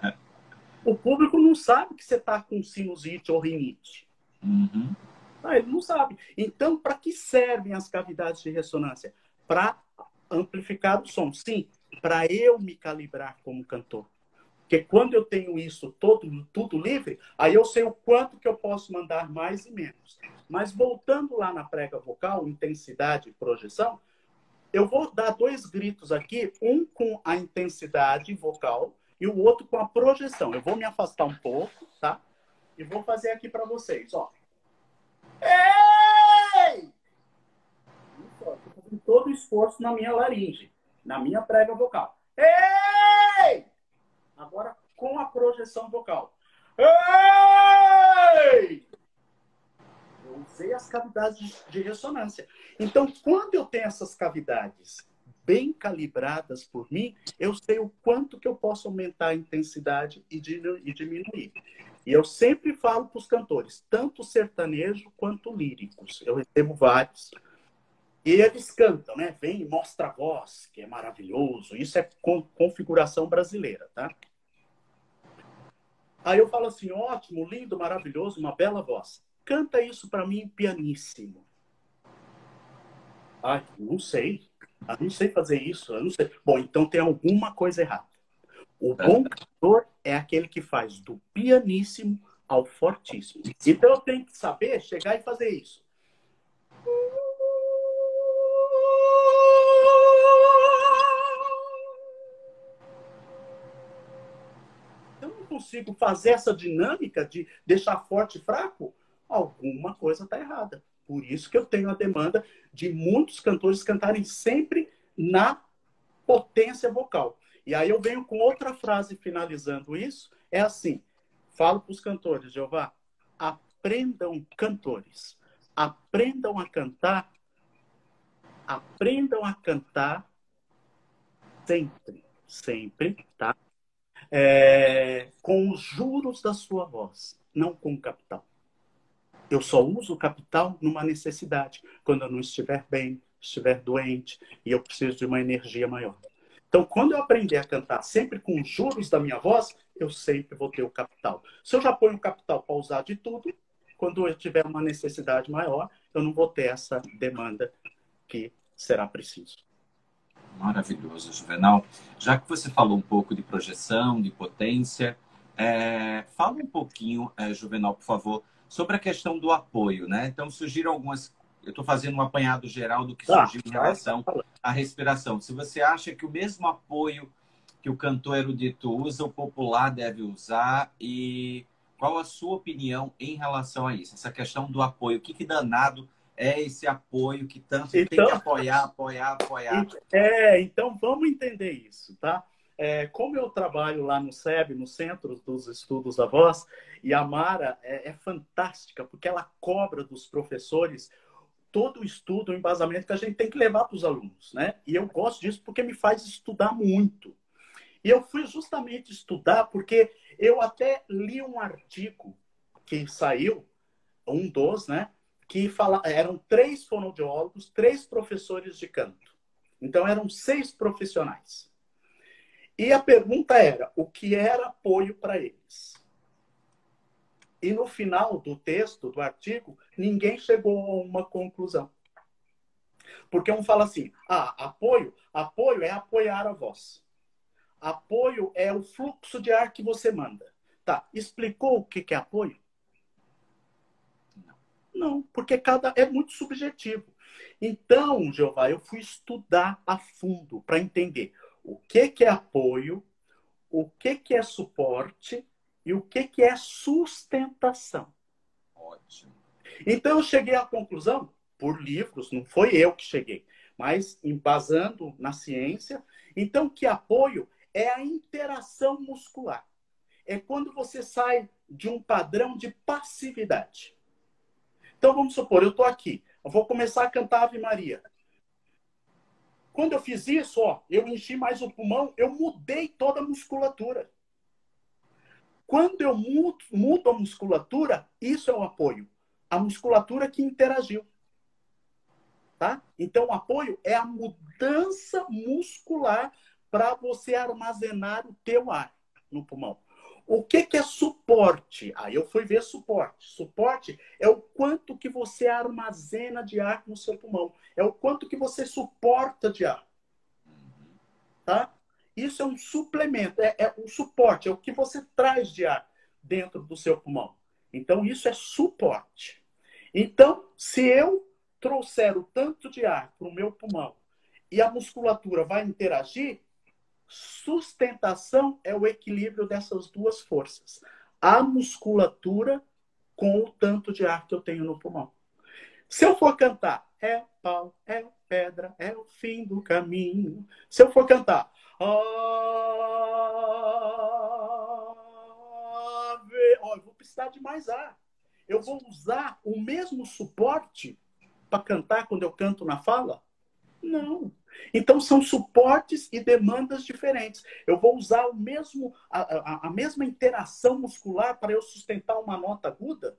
O público não sabe que você está com sinusite ou rinite. Uhum. Ah, ele não sabe. Então, para que servem as cavidades de ressonância? Para amplificar o som. Sim, para eu me calibrar como cantor. Porque quando eu tenho isso todo, tudo livre, aí eu sei o quanto que eu posso mandar mais e menos. Mas voltando lá na prega vocal, intensidade e projeção, eu vou dar dois gritos aqui, um com a intensidade vocal e o outro com a projeção. Eu vou me afastar um pouco, tá? E vou fazer aqui para vocês, ó. Ei! Estou fazendo todo o esforço na minha laringe, na minha prega vocal. Ei! Agora com a projeção vocal. Ei! Eu usei as cavidades de ressonância. Então, quando eu tenho essas cavidades bem calibradas por mim, eu sei o quanto que eu posso aumentar a intensidade e diminuir. E eu sempre falo para os cantores, tanto sertanejo quanto líricos. Eu recebo vários. E eles cantam, né? Vem e mostra a voz, que é maravilhoso. Isso é configuração brasileira, tá? Aí eu falo assim, ótimo, lindo, maravilhoso, uma bela voz. Canta isso para mim pianíssimo. Ai, não sei. Eu não sei fazer isso, eu não sei. Bom, então tem alguma coisa errada. O bom cantor é aquele que faz do pianíssimo ao fortíssimo. Então eu tenho que saber chegar e fazer isso. Eu não consigo fazer essa dinâmica de deixar forte e fraco. Ah, alguma coisa está errada. Por isso que eu tenho a demanda de muitos cantores cantarem sempre na potência vocal. E aí eu venho com outra frase finalizando isso, é assim, falo para os cantores, Jeová, aprendam cantores, aprendam a cantar, aprendam a cantar sempre, sempre, tá? É, com os juros da sua voz, não com o capital. Eu só uso o capital numa necessidade, quando eu não estiver bem, estiver doente, e eu preciso de uma energia maior. Então, quando eu aprender a cantar sempre com os juros da minha voz, eu sempre vou ter o capital. Se eu já ponho o capital para usar de tudo, quando eu tiver uma necessidade maior, eu não vou ter essa demanda que será preciso. Maravilhoso, Juvenal. Já que você falou um pouco de projeção, de potência, é, fala um pouquinho, é, Juvenal, por favor, sobre a questão do apoio, né? Então, surgiram algumas... Eu estou fazendo um apanhado geral do que Tá, surgiu em vai, relação fala. à respiração. Se você acha que o mesmo apoio que o cantor erudito usa, o popular deve usar, e qual a sua opinião em relação a isso? Essa questão do apoio, o que, que danado é esse apoio que tanto tem que Então, apoiar, apoiar, apoiar? é, então vamos entender isso, tá? É, como eu trabalho lá no S E B, no Centro dos Estudos da Voz, e a Mara é, é fantástica, porque ela cobra dos professores todo o estudo, o embasamento que a gente tem que levar para os alunos, né? E eu gosto disso porque me faz estudar muito. E eu fui justamente estudar porque eu até li um artigo que saiu, um dos, né? Que fala, eram três fonoaudiólogos, três professores de canto. Então, eram seis profissionais. E a pergunta era, o que era apoio para eles? E no final do texto, do artigo, ninguém chegou a uma conclusão. Porque um fala assim, ah, apoio, apoio é apoiar a voz. Apoio é o fluxo de ar que você manda. Tá, explicou o que é apoio? Não, porque cada é muito subjetivo. Então, Jeová, eu fui estudar a fundo para entender o que, que é apoio, o que, que é suporte e o que, que é sustentação. Ótimo. Então, eu cheguei à conclusão, por livros, não foi eu que cheguei, mas embasando na ciência, então que apoio é a interação muscular. É quando você sai de um padrão de passividade. Então, vamos supor, eu estou aqui, eu vou começar a cantar Ave Maria. Quando eu fiz isso, ó, eu enchi mais o pulmão, eu mudei toda a musculatura. Quando eu mudo, mudo a musculatura, isso é o apoio. A musculatura que interagiu. Tá? Então, o apoio é a mudança muscular para você armazenar o teu ar no pulmão. O que, que é suporte? Aí eu fui ver suporte. Suporte é o quanto que você armazena de ar no seu pulmão. É o quanto que você suporta de ar. Tá? Isso é um suplemento, é, é o suporte, é o que você traz de ar dentro do seu pulmão. Então, isso é suporte. Então, se eu trouxer o tanto de ar para o meu pulmão e a musculatura vai interagir, sustentação é o equilíbrio dessas duas forças. A musculatura com o tanto de ar que eu tenho no pulmão. Se eu for cantar, é pau, é pedra, é o fim do caminho. Se eu for cantar, ave, ó, eu vou precisar de mais ar. Eu vou usar o mesmo suporte para cantar quando eu canto na fala? Não. Então, são suportes e demandas diferentes. Eu vou usar o mesmo, a, a, a mesma interação muscular para eu sustentar uma nota aguda?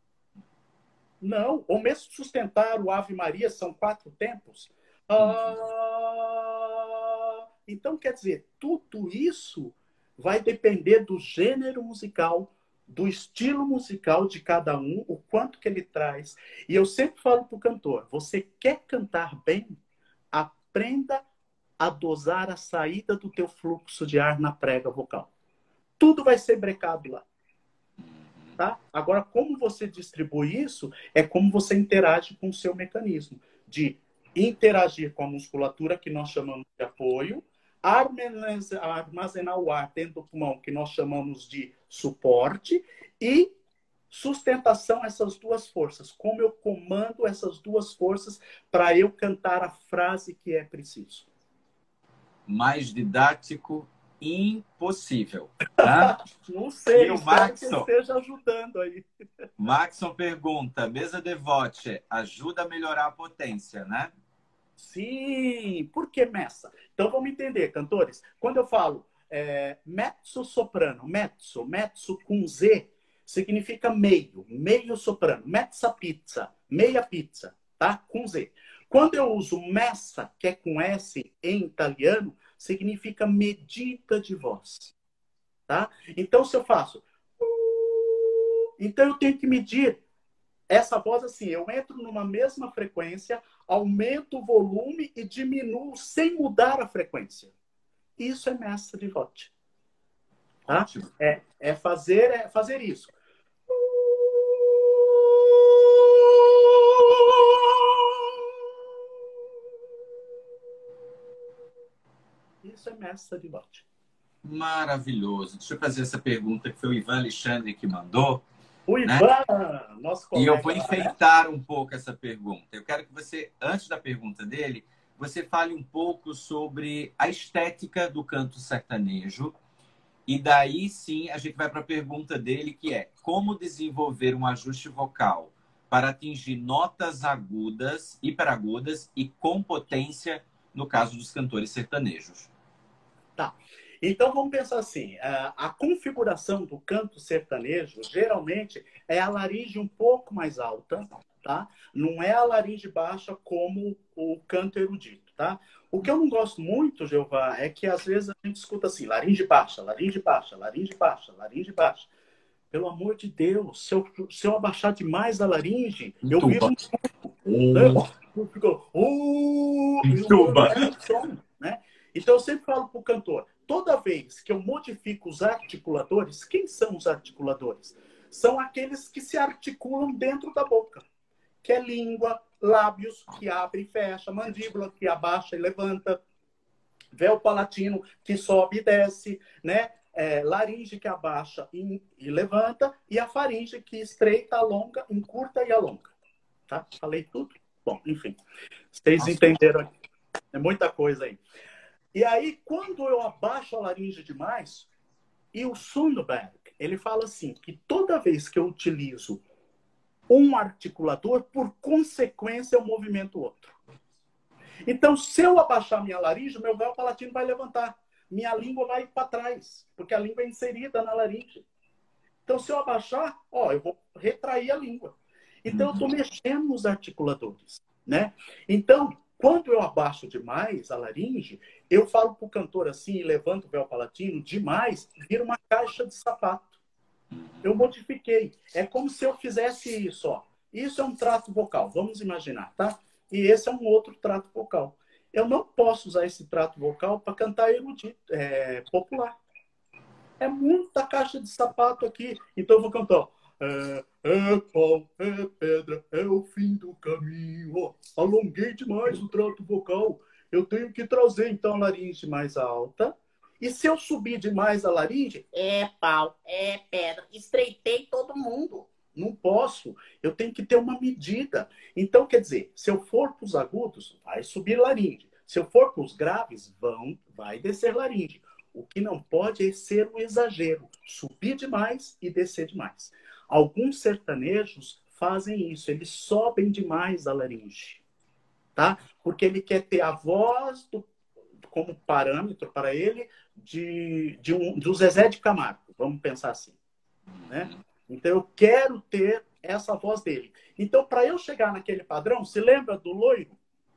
Não. Ou mesmo sustentar o Ave Maria, são quatro tempos. Ah, então, quer dizer, tudo isso vai depender do gênero musical, do estilo musical de cada um, o quanto que ele traz. E eu sempre falo para o cantor, você quer cantar bem? Aprenda a dosar a saída do teu fluxo de ar na prega vocal. Tudo vai ser brecado lá. Tá? Agora, como você distribui isso, é como você interage com o seu mecanismo. De interagir com a musculatura, que nós chamamos de apoio, armazenar o ar dentro do pulmão, que nós chamamos de suporte, e Sustentação, essas duas forças. Como eu comando essas duas forças para eu cantar a frase que é preciso. Mais didático, impossível. Tá? Não sei, e o espero Maxson, que esteja ajudando aí. Maxson pergunta, mesa de voce ajuda a melhorar a potência, né? Sim, por que messa? Então vamos entender, cantores. Quando eu falo é, mezzo soprano, mezzo, mezzo com Z, significa meio, meio soprano. Mezza pizza, meia pizza, tá? Com Z. Quando eu uso messa, que é com S em italiano, significa medida de voz, tá? Então se eu faço, então eu tenho que medir essa voz assim, eu entro numa mesma frequência, aumento o volume e diminuo sem mudar a frequência. Isso é mestre de voce. Tá? Ótimo. É, é, fazer, é fazer isso. Isso é mestre de voce. Maravilhoso. Deixa eu fazer essa pergunta que foi o Ivan Alexandre que mandou. O né? Ivan, nosso colega. E eu vou lá, enfeitar né? um pouco essa pergunta. Eu quero que você, antes da pergunta dele, você fale um pouco sobre a estética do canto sertanejo. E daí sim a gente vai para a pergunta dele, que é como desenvolver um ajuste vocal para atingir notas agudas, hiperagudas e com potência no caso dos cantores sertanejos. Tá. Então vamos pensar assim, a configuração do canto sertanejo geralmente é a laringe um pouco mais alta, tá? Não é a laringe baixa como o canto erudito, tá? O que eu não gosto muito, Jeová, é que às vezes a gente escuta assim, laringe baixa, laringe baixa, laringe baixa, laringe baixa. Pelo amor de Deus, se eu, se eu abaixar demais a laringe, eu viro um tubo. Eu fico, uh, Tuba. é um som, né? Então eu sempre falo para o cantor, toda vez que eu modifico os articuladores, quem são os articuladores? São aqueles que se articulam dentro da boca, que é língua, lábios, que abre e fecha, mandíbula, que abaixa e levanta, véu palatino, que sobe e desce, né? É, laringe, que abaixa e, e levanta, e a faringe, que estreita, alonga, encurta e alonga. Tá? Falei tudo? Bom, enfim. Vocês Nossa. entenderam. É muita coisa aí. E aí, quando eu abaixo a laringe demais, e o Sundberg, ele fala assim, que toda vez que eu utilizo um articulador, por consequência, eu movimento o outro. Então, se eu abaixar minha laringe, meu véu palatino vai levantar. Minha língua vai para trás, porque a língua é inserida na laringe. Então, se eu abaixar, ó, eu vou retrair a língua. Então, eu estou mexendo nos articuladores, né? Então, quando eu abaixo demais a laringe, eu falo para o cantor assim, levanto o véu palatino, demais, vira uma caixa de sapato. Eu modifiquei. É como se eu fizesse isso, ó. Isso é um trato vocal, vamos imaginar, tá? E esse é um outro trato vocal. Eu não posso usar esse trato vocal para cantar erudito, é, popular. É muita caixa de sapato aqui. Então eu vou cantar. É, é pau, é pedra, é o fim do caminho. Ó, alonguei demais o trato vocal. Eu tenho que trazer, então, a laringe mais alta. E se eu subir demais a laringe, é pau, é pedra. Estreitei todo mundo. Não posso. Eu tenho que ter uma medida. Então, quer dizer, se eu for para os agudos, vai subir laringe. Se eu for para os graves, vão, vai descer laringe. O que não pode é ser um exagero. Subir demais e descer demais. Alguns sertanejos fazem isso. Eles sobem demais a laringe. Tá? Porque ele quer ter a voz do, como parâmetro para ele de, de um, do Zezé de Camargo. Vamos pensar assim. Né? Então, eu quero ter essa voz dele. Então, para eu chegar naquele padrão, se lembra do loiro?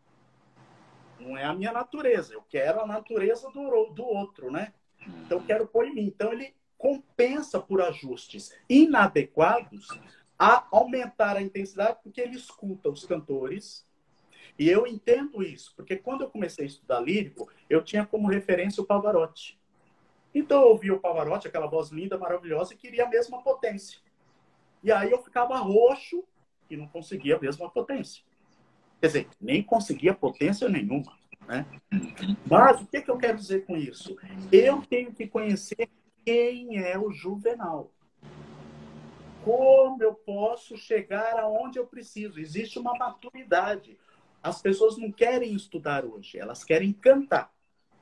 Não é a minha natureza. Eu quero a natureza do, do outro, né? Então, eu quero pôr em mim. Então, ele compensa por ajustes inadequados a aumentar a intensidade, porque ele escuta os cantores. E eu entendo isso, porque quando eu comecei a estudar lírico, eu tinha como referência o Pavarotti. Então, eu ouvia o Pavarotti, aquela voz linda, maravilhosa, e queria a mesma potência. E aí eu ficava roxo e não conseguia a mesma potência. Quer dizer, nem conseguia potência nenhuma. Né? Mas o que, que eu quero dizer com isso? Eu tenho que conhecer quem é o Juvenal. como eu posso chegar aonde eu preciso. Existe uma maturidade. As pessoas não querem estudar hoje, elas querem cantar.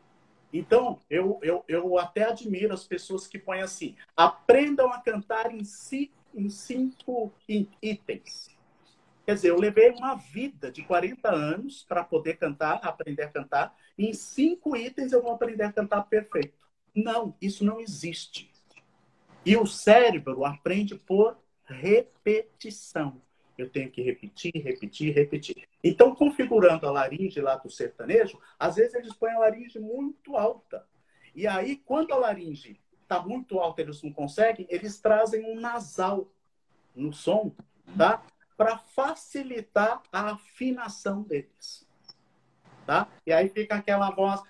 Então, eu, eu, eu até admiro as pessoas que põem assim, aprendam a cantar em, si, em cinco itens. Quer dizer, eu levei uma vida de quarenta anos para poder cantar, aprender a cantar. E em cinco itens eu vou aprender a cantar perfeito. Não, isso não existe. E o cérebro aprende por repetição. Eu tenho que repetir, repetir, repetir. Então, configurando a laringe lá do sertanejo, às vezes eles põem a laringe muito alta. E aí, quando a laringe está muito alta, eles não conseguem, eles trazem um nasal no som, tá? Para facilitar a afinação deles. Tá? E aí fica aquela voz,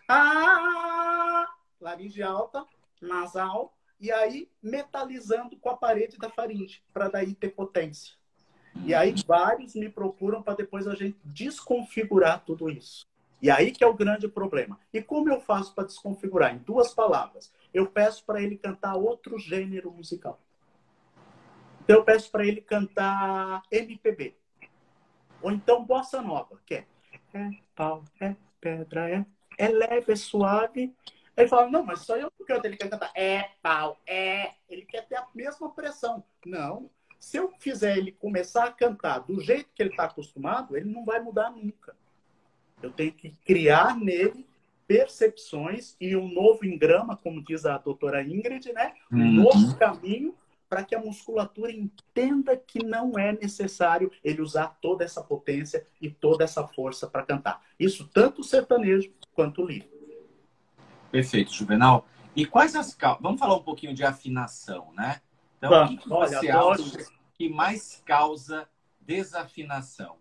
ah, laringe alta, nasal, e aí metalizando com a parede da faringe, para daí ter potência. E aí vários me procuram para depois a gente desconfigurar tudo isso. E aí que é o grande problema. E como eu faço para desconfigurar? Em duas palavras. Eu peço para ele cantar outro gênero musical. Então eu peço para ele cantar M P B. Ou então bossa nova, que é é pau, é pedra, é, é leve, é suave. Ele fala, não, mas só eu não canto. Ele quer cantar é pau, é. Ele quer ter a mesma pressão. Não. Se eu fizer ele começar a cantar do jeito que ele está acostumado, ele não vai mudar nunca. Eu tenho que criar nele percepções e um novo engrama, como diz a doutora Ingrid, né? Um uhum. novo caminho para que a musculatura entenda que não é necessário ele usar toda essa potência e toda essa força para cantar. Isso tanto o sertanejo quanto o lírico. Perfeito, Juvenal. E quais as causas? Vamos falar um pouquinho de afinação, né? Então, Vamos. o que, que Olha, você adoro... acha que mais causa desafinação?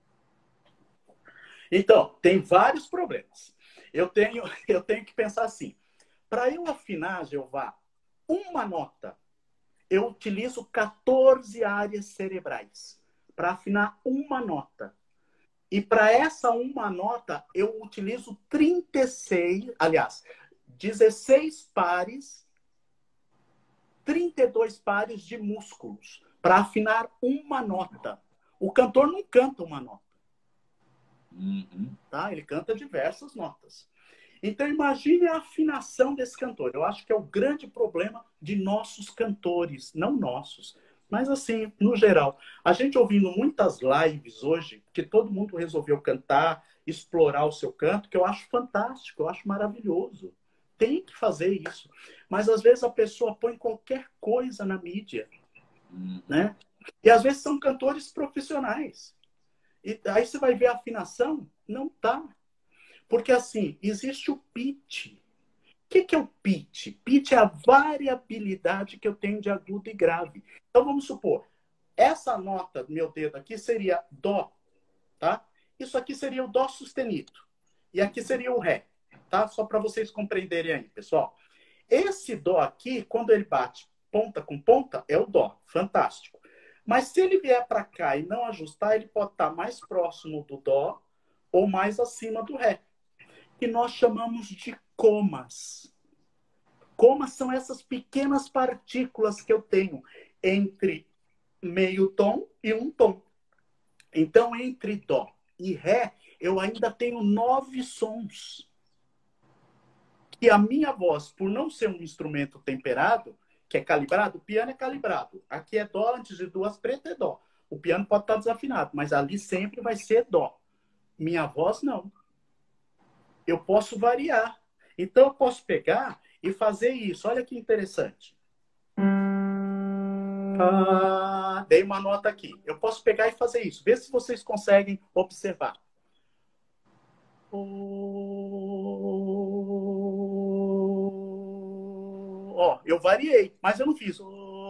Então, tem vários problemas. Eu tenho, eu tenho que pensar assim. Para eu afinar, Jeová, uma nota, eu utilizo quatorze áreas cerebrais para afinar uma nota. E para essa uma nota, eu utilizo trinta e seis, aliás, dezesseis pares, trinta e dois pares de músculos para afinar uma nota. O cantor não canta uma nota. Uhum. Tá? Ele canta diversas notas. Então, imagine a afinação desse cantor. Eu acho que é o grande problema de nossos cantores, não nossos, mas assim, no geral. A gente ouvindo muitas lives hoje, que todo mundo resolveu cantar, explorar o seu canto, que eu acho fantástico, eu acho maravilhoso. Tem que fazer isso. Mas, às vezes, a pessoa põe qualquer coisa na mídia, né? E, às vezes, são cantores profissionais. E aí você vai ver a afinação, não tá. Porque, assim, existe o pitch. O que, que é o pitch? Pitch é a variabilidade que eu tenho de agudo e grave. Então, vamos supor, essa nota do meu dedo aqui seria Dó, tá? Isso aqui seria o Dó sustenido. E aqui seria o Ré, tá? Só para vocês compreenderem aí, pessoal. Esse Dó aqui, quando ele bate ponta com ponta, é o Dó. Fantástico. Mas se ele vier para cá e não ajustar, ele pode estar mais próximo do Dó ou mais acima do Ré, que nós chamamos de comas. Comas são essas pequenas partículas que eu tenho entre meio tom e um tom. Então, entre Dó e Ré, eu ainda tenho nove sons. E a minha voz, por não ser um instrumento temperado, que é calibrado, o piano é calibrado. Aqui é Dó, antes de duas pretas é Dó. O piano pode estar desafinado, mas ali sempre vai ser Dó. Minha voz, não. Eu posso variar. Então, eu posso pegar e fazer isso. Olha que interessante. Ah, dei uma nota aqui. Eu posso pegar e fazer isso. Vê se vocês conseguem observar. Ó, eu variei, mas eu não fiz.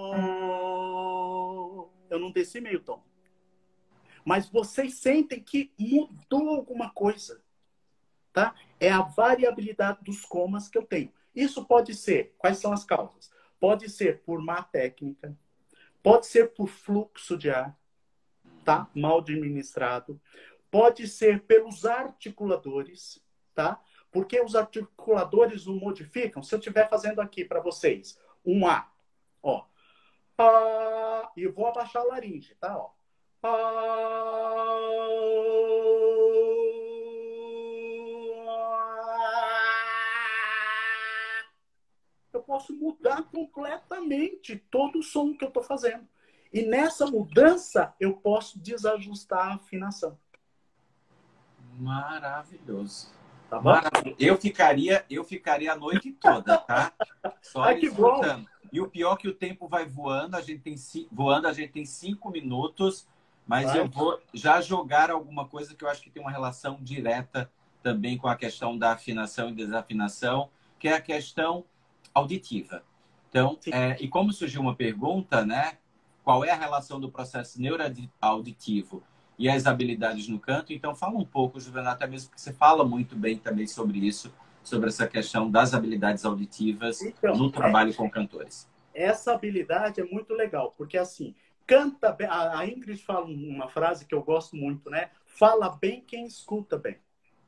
Eu não desci meio tom. Mas vocês sentem que mudou alguma coisa. Tá? É a variabilidade dos comas que eu tenho. Isso pode ser, quais são as causas? Pode ser por má técnica, pode ser por fluxo de ar, tá? Mal administrado, pode ser pelos articuladores, tá? Porque os articuladores não modificam. Se eu estiver fazendo aqui para vocês um A, ó, Ah, e vou abaixar a laringe, tá? Ó. Ah, eu posso mudar completamente todo o som que eu estou fazendo. E nessa mudança, eu posso desajustar a afinação. Maravilhoso. Tá bom? Maravilhoso. Eu ficaria, eu ficaria a noite toda, tá? Só Ai, que bom! escutando. E o pior é que o tempo vai voando, a gente tem voando, a gente tem cinco minutos, mas Vai. eu vou já jogar alguma coisa que eu acho que tem uma relação direta também com a questão da afinação e desafinação, que é a questão auditiva. Então, é, e como surgiu uma pergunta, né? Qual é a relação do processo neuroauditivo e as habilidades no canto? Então, fala um pouco, Juvenal, até mesmo porque você fala muito bem também sobre isso, sobre essa questão das habilidades auditivas Então, no é, trabalho com cantores. essa habilidade é muito legal, porque assim, canta bem. A Ingrid fala uma frase que eu gosto muito, né? Fala bem quem escuta bem.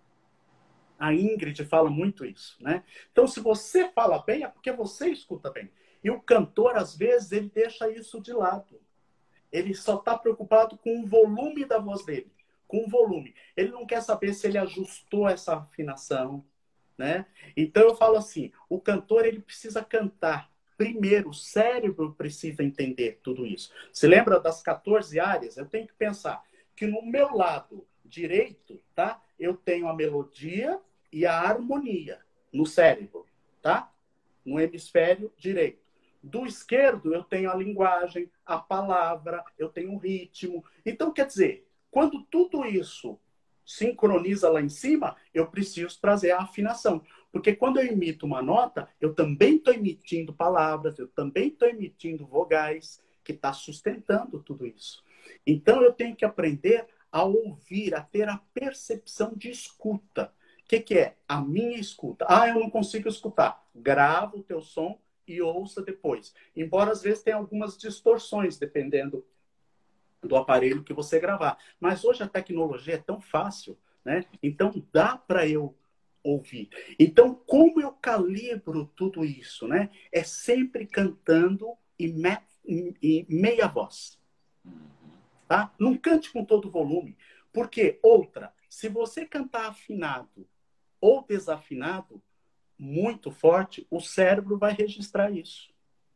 A Ingrid fala muito isso, né? Então, se você fala bem, é porque você escuta bem. E o cantor, às vezes, ele deixa isso de lado. Ele só está preocupado com o volume da voz dele, com o volume. Ele não quer saber se ele ajustou essa afinação, né? Então, eu falo assim, o cantor, ele precisa cantar. Primeiro, o cérebro precisa entender tudo isso. Se lembra das quatorze áreas? Eu tenho que pensar que no meu lado direito, tá? Eu tenho a melodia e a harmonia no cérebro, tá? No hemisfério direito. Do esquerdo, eu tenho a linguagem, a palavra, eu tenho o ritmo. Então, quer dizer, quando tudo isso sincroniza lá em cima, eu preciso trazer a afinação. Porque quando eu emito uma nota, eu também estou emitindo palavras, eu também estou emitindo vogais, que está sustentando tudo isso. Então, eu tenho que aprender a ouvir, a ter a percepção de escuta. O que, que é? A minha escuta. Ah, eu não consigo escutar. Grava o teu som e ouça depois. Embora, às vezes, tenha algumas distorções, dependendo do aparelho que você gravar. Mas hoje a tecnologia é tão fácil, né? Então, dá para eu ouvir. Então, como eu calibro tudo isso, né? É sempre cantando em, me... em meia voz. Tá? Não cante com todo o volume. Porque, outra, se você cantar afinado ou desafinado, muito forte, o cérebro vai registrar isso.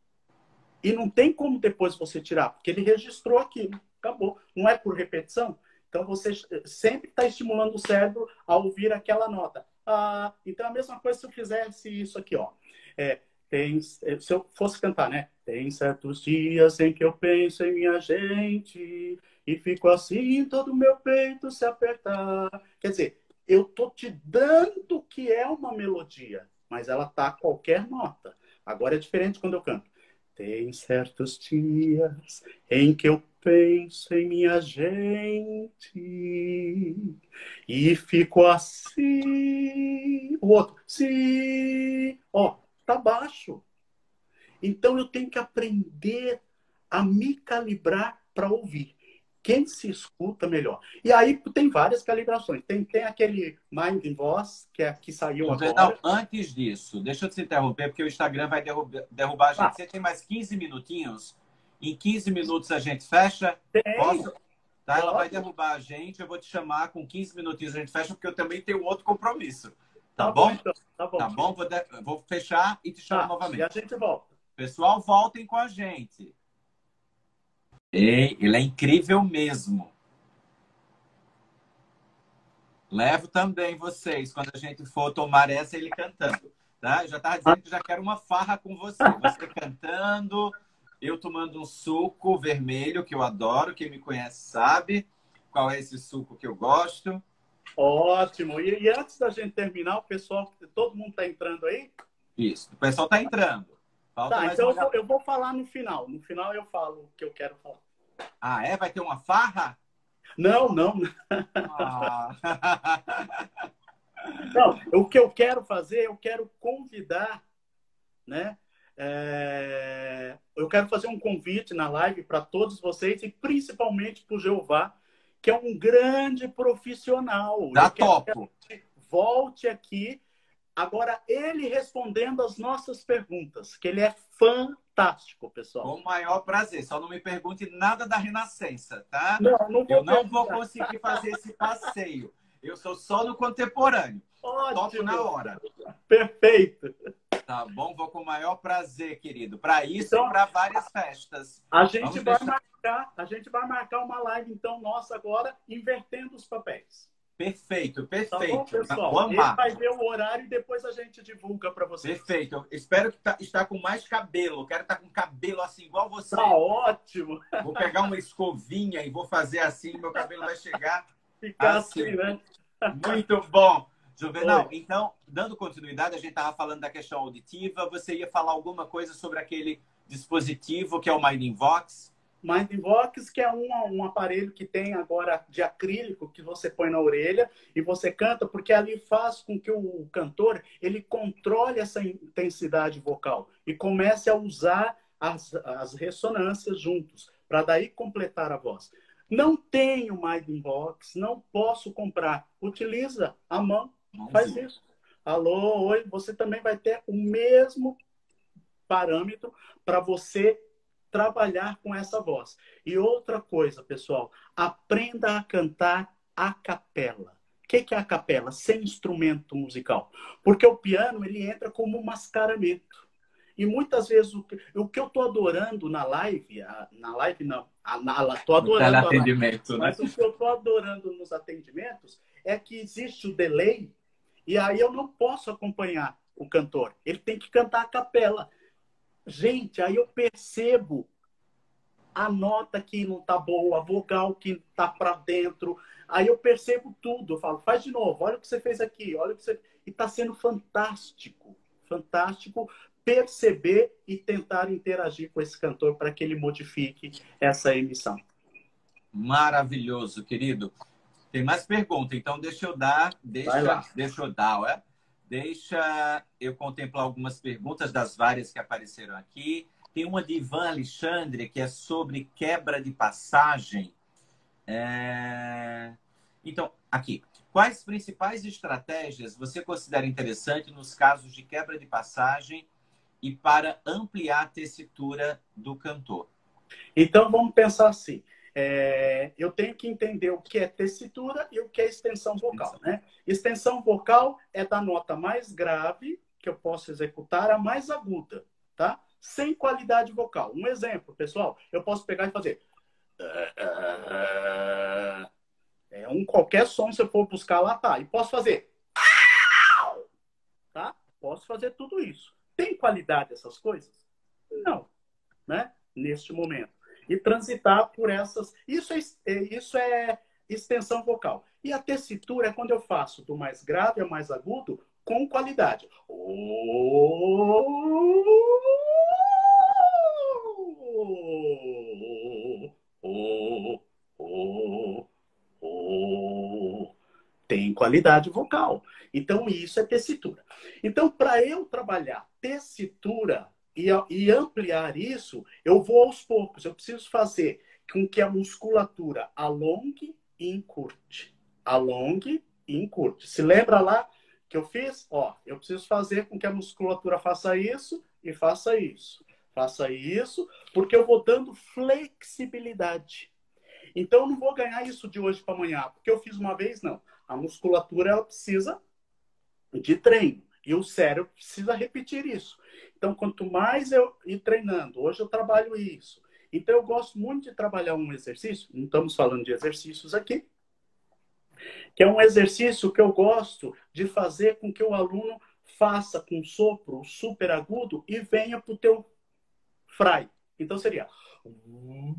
E não tem como depois você tirar, porque ele registrou aquilo. Acabou. Não é por repetição? Então, você sempre está estimulando o cérebro a ouvir aquela nota. Ah, então, a mesma coisa se eu fizesse isso aqui, ó. É, tem, se eu fosse cantar, né? Tem certos dias em que eu penso em minha gente e fico assim, todo o meu peito se apertar. Quer dizer, eu tô te dando que é uma melodia, mas ela tá a qualquer nota. Agora é diferente quando eu canto. Tem certos dias em que eu penso em minha gente e fico assim. O outro, sim. Ó, tá baixo. Então eu tenho que aprender a me calibrar para ouvir. Quem se escuta melhor. E aí tem várias calibrações. Tem, tem aquele Mind in Voice, que é que saiu Juvenal, agora. antes disso, deixa eu te interromper, porque o Instagram vai derrubar, derrubar a gente. Ah, Você tem mais quinze minutinhos? Em quinze minutos a gente fecha? tem, Posso? Tá? Ela vai pode. derrubar a gente. Eu vou te chamar com quinze minutinhos a gente fecha, porque eu também tenho outro compromisso. Tá Tá bom, bom? então. Tá bom. Tá bom? Vou, de... Vou fechar e te chamo Tá, e a novamente. gente volta. Pessoal, voltem com a gente. Ei, ele é incrível mesmo. Levo também vocês, quando a gente for tomar essa, ele cantando. Tá? Eu já estava dizendo que já quero uma farra com você. Você cantando, eu tomando um suco vermelho, que eu adoro. Quem me conhece sabe qual é esse suco que eu gosto. Ótimo. E, e antes da gente terminar, o pessoal, todo mundo está entrando aí? Isso. O pessoal está entrando. Falta Tá, mais então uma... eu vou, eu vou falar no final. No final eu falo o que eu quero falar. Ah, é? Vai ter uma farra? Não, não. Ah. Não, o que eu quero fazer, eu quero convidar, né? É, eu quero fazer um convite na live para todos vocês e principalmente para o Jeová, que é um grande profissional. Dá Eu quero que a topo. gente volte aqui Agora, ele respondendo as nossas perguntas, que ele é fantástico, pessoal. Com o maior prazer. Só não me pergunte nada da Renascença, tá? Não, não vou Eu não vou perguntar. conseguir fazer esse passeio. Eu sou só no contemporâneo. Ótimo. Toco na hora. Perfeito. Tá bom? Vou com o maior prazer, querido. Para isso Então, e para várias festas. A gente, Vamos vai deixar... marcar, a gente vai marcar uma live, então, nossa agora, invertendo os papéis. Perfeito, perfeito. Tá bom, pessoal? Vou amar. Ele vai ver o horário e depois a gente divulga para vocês. Perfeito. Eu espero que tá, está com mais cabelo. Eu quero estar com cabelo assim, igual você. Tá ótimo. Vou pegar uma escovinha e vou fazer assim, meu cabelo vai chegar Ficar assim, assim, né? Muito bom. Juvenal, Oi. então, dando continuidade, a gente estava falando da questão auditiva. Você ia falar alguma coisa sobre aquele dispositivo que é o MindInVox? MindInVox, que é um, um aparelho que tem agora de acrílico que você põe na orelha e você canta, porque ali faz com que o cantor ele controle essa intensidade vocal e comece a usar as, as ressonâncias juntos, para daí completar a voz. Não tenho MindInVox, não posso comprar. Utiliza a mão, faz isso. Alô, oi, você também vai ter o mesmo parâmetro para você trabalhar com essa voz. E outra coisa, pessoal, aprenda a cantar a capela. O que é a capela? Sem instrumento musical. Porque o piano, ele entra como um mascaramento. E muitas vezes, o que, o que eu estou adorando na live, a, na live não, estou adorando a live, né? Mas o que eu estou adorando nos atendimentos é que existe o delay e aí eu não posso acompanhar o cantor. Ele tem que cantar a capela. Gente, aí eu percebo a nota que não tá boa, a vogal que tá para dentro. Aí eu percebo tudo. Eu falo, faz de novo, olha o que você fez aqui, olha o que você... E tá sendo fantástico, fantástico perceber e tentar interagir com esse cantor para que ele modifique essa emissão. Maravilhoso, querido. Tem mais pergunta, então deixa eu dar, deixa, deixa eu dar, ué? Deixa eu contemplar algumas perguntas das várias que apareceram aqui. Tem uma de Ivan Alexandre, que é sobre quebra de passagem. É... Então, aqui. Quais principais estratégias você considera interessante nos casos de quebra de passagem e para ampliar a tessitura do cantor? Então, vamos pensar assim. É, eu tenho que entender o que é tessitura e o que é extensão vocal, né? Extensão vocal é da nota mais grave que eu posso executar a mais aguda, tá? Sem qualidade vocal. Um exemplo, pessoal, eu posso pegar e fazer é um qualquer som, se eu for buscar lá, tá. E posso fazer tá? Posso fazer tudo isso. Tem qualidade essas coisas? Não, né? Neste momento. E transitar por essas... Isso é, isso é extensão vocal. E a tessitura é quando eu faço do mais grave ao mais agudo com qualidade. Oh, oh, oh, oh. Tem qualidade vocal. Então, isso é tessitura. Então, para eu trabalhar tessitura e, e ampliar isso, eu vou aos poucos. Eu preciso fazer com que a musculatura alongue e encurte. Alongue e encurte. Se lembra lá que eu fiz? Ó, eu preciso fazer com que a musculatura faça isso e faça isso. Faça isso, porque eu vou dando flexibilidade. Então, eu não vou ganhar isso de hoje para amanhã, porque eu fiz uma vez, não. A musculatura, ela precisa de treino. E o cérebro precisa repetir isso. Então, quanto mais eu ir treinando, hoje eu trabalho isso. Então, eu gosto muito de trabalhar um exercício, não estamos falando de exercícios aqui, que é um exercício que eu gosto de fazer com que o aluno faça com sopro super agudo e venha para o teu fry. Então, seria... O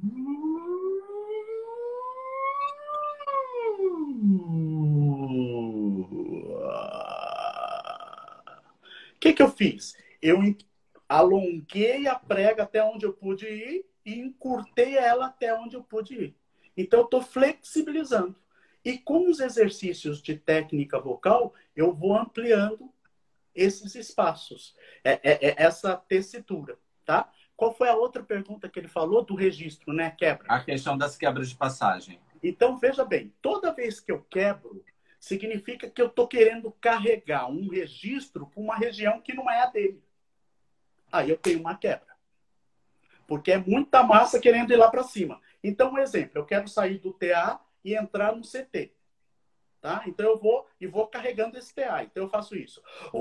que que eu fiz? Eu alonguei a prega até onde eu pude ir e encurtei ela até onde eu pude ir. Então, eu estou flexibilizando. E com os exercícios de técnica vocal, eu vou ampliando esses espaços, é, é, é essa tessitura, tá? Qual foi a outra pergunta que ele falou do registro, né? Quebra. A questão das quebras de passagem. Então, veja bem, toda vez que eu quebro, significa que eu estou querendo carregar um registro para uma região que não é a dele. Aí eu tenho uma quebra. Porque é muita massa querendo ir lá para cima. Então, um exemplo, eu quero sair do T A e entrar no C T. Tá? Então eu vou e vou carregando esse T A. Então eu faço isso.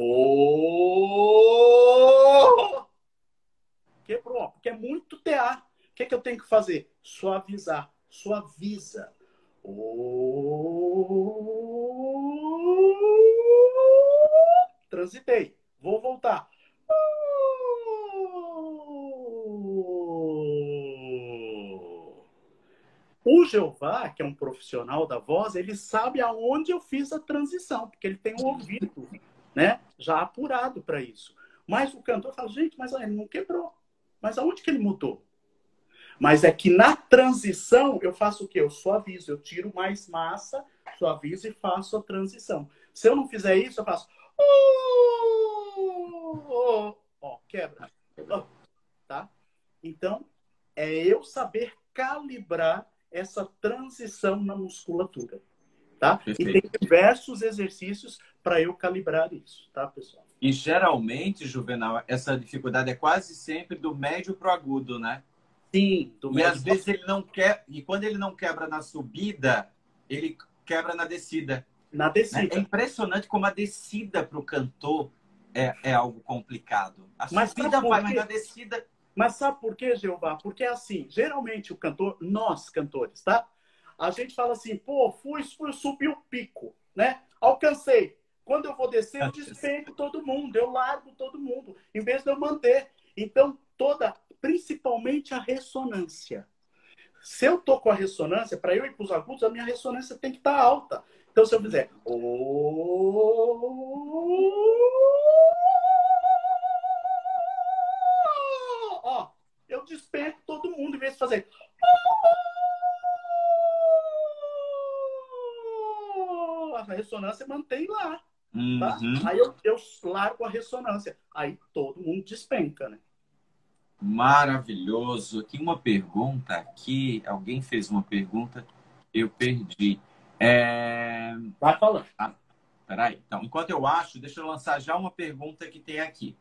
Oh! Quebrou, porque é muito T A. O que, que eu tenho que fazer? Suavizar. Suaviza. Oh! Transitei. Vou voltar. O Jeová, que é um profissional da voz, ele sabe aonde eu fiz a transição, porque ele tem um ouvido, né, já apurado para isso. Mas o cantor fala, gente, mas ele não quebrou. Mas aonde que ele mudou? Mas é que na transição eu faço o quê? Eu suavizo, eu tiro mais massa, suavizo e faço a transição. Se eu não fizer isso, eu faço... Ó, oh, quebra. Oh, tá? Então, é eu saber calibrar essa transição na musculatura, tá? Perfeito. E tem diversos exercícios para eu calibrar isso, tá, pessoal? E geralmente, Juvenal, essa dificuldade é quase sempre do médio para o agudo, né? Sim, do E médio. às vezes ele não quer, e quando ele não quebra na subida, ele quebra na descida. Na descida. Né? É impressionante como a descida para o cantor é, é algo complicado. A Mas subida vai, mas na descida... Mas sabe por quê, Jeová? Porque é assim, geralmente o cantor, nós cantores, tá? A gente fala assim, pô, fui, fui subir o pico, né? Alcancei. Quando eu vou descer, eu despenco todo mundo, eu largo todo mundo, em vez de eu manter. Então, toda, principalmente a ressonância. Se eu tô com a ressonância, para eu ir para os agudos, a minha ressonância tem que estar alta. Então, se eu fizer... Ó, eu desperto todo mundo em vez de fazer. A ressonância mantém lá. Tá? Uhum. Aí eu, eu largo a ressonância. Aí todo mundo despenca, né? Maravilhoso. Tem uma pergunta aqui. Alguém fez uma pergunta, eu perdi. É... Vai falando. Ah, peraí. Então, enquanto eu acho, deixa eu lançar já uma pergunta que tem aqui.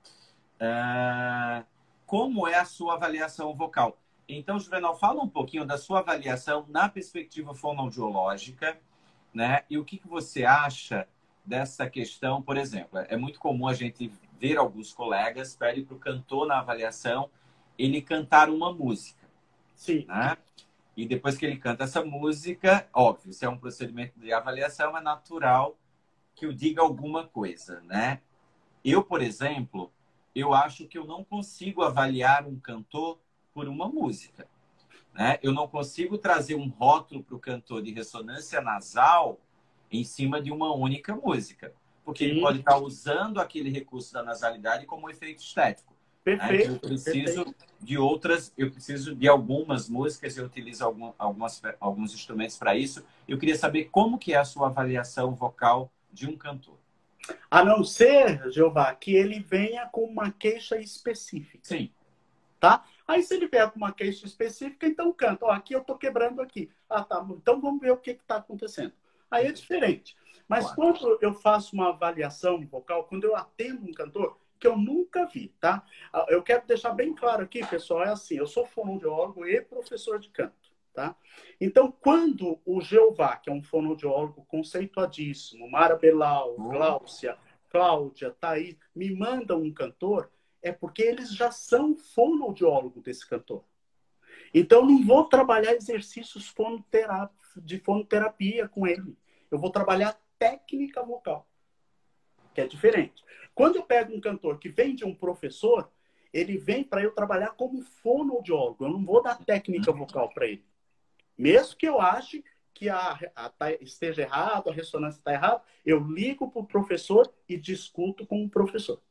É... Como é a sua avaliação vocal? Então, Juvenal, fala um pouquinho da sua avaliação na perspectiva fonoaudiológica, né? E o que, que você acha dessa questão? Por exemplo, é muito comum a gente ver alguns colegas pedem para o cantor na avaliação ele cantar uma música. Sim. Né? E depois que ele canta essa música, óbvio, se é um procedimento de avaliação, é natural que eu diga alguma coisa, né? Eu, por exemplo, eu acho que eu não consigo avaliar um cantor por uma música, né? Eu não consigo trazer um rótulo para o cantor de ressonância nasal em cima de uma única música, porque Sim. ele pode estar usando aquele recurso da nasalidade como um efeito estético. Perfeito. Né? Eu preciso perfeito. de outras, eu preciso de algumas músicas, eu utilizo algum, algumas, alguns instrumentos para isso. Eu queria saber como que é a sua avaliação vocal de um cantor. A não ser, Jeová, que ele venha com uma queixa específica. Sim. Tá? Aí se ele vier com uma queixa específica, então canta. Ó, aqui eu tô quebrando aqui. Ah, tá. Então vamos ver o que está acontecendo. Aí é diferente. Mas claro. Quando eu faço uma avaliação vocal, quando eu atendo um cantor, que eu nunca vi, tá? Eu quero deixar bem claro aqui, pessoal, é assim, eu sou fonoaudiólogo e professor de canto, tá? Então, quando o Jeová, que é um fonoaudiólogo conceituadíssimo, Mara Belal, Gláucia, Cláudia, Thaís, me mandam um cantor, é porque eles já são fonoaudiólogo desse cantor. Então, eu não vou trabalhar exercícios fonoterapia, de fonoterapia com ele. Eu vou trabalhar técnica vocal, que é diferente. Quando eu pego um cantor que vem de um professor, ele vem para eu trabalhar como fonoaudiólogo. Eu não vou dar técnica vocal para ele. Mesmo que eu ache que a, a, a, esteja errado, a ressonância está errada, eu ligo para o professor e discuto com o professor.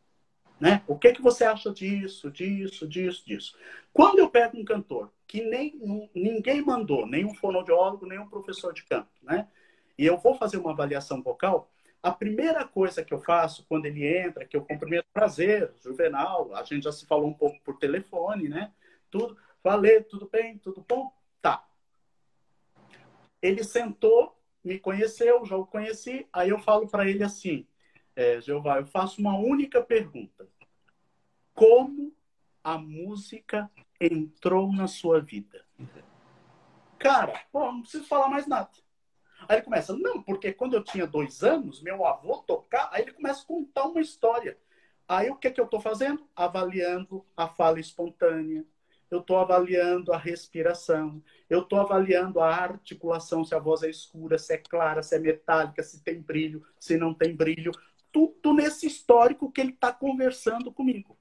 Né? O que, que você acha disso, disso, disso, disso? Quando eu pego um cantor que nem, ninguém mandou, nem um fonoaudiólogo, nem um professor de canto, né? E eu vou fazer uma avaliação vocal, a primeira coisa que eu faço quando ele entra, que eu cumprimento, prazer, Juvenal, a gente já se falou um pouco por telefone, né? Tudo, falei, tudo bem, tudo bom? Tá. Ele sentou, me conheceu, já o conheci, aí eu falo para ele assim, é, Jeová, eu faço uma única pergunta. Como a música entrou na sua vida? Cara, pô, não preciso falar mais nada. Aí ele começa, não, porque quando eu tinha dois anos, meu avô tocava, aí ele começa a contar uma história. Aí o que, que eu estou fazendo? Avaliando a fala espontânea, eu estou avaliando a respiração, eu estou avaliando a articulação, se a voz é escura, se é clara, se é metálica, se tem brilho, se não tem brilho. Tudo nesse histórico que ele está conversando comigo.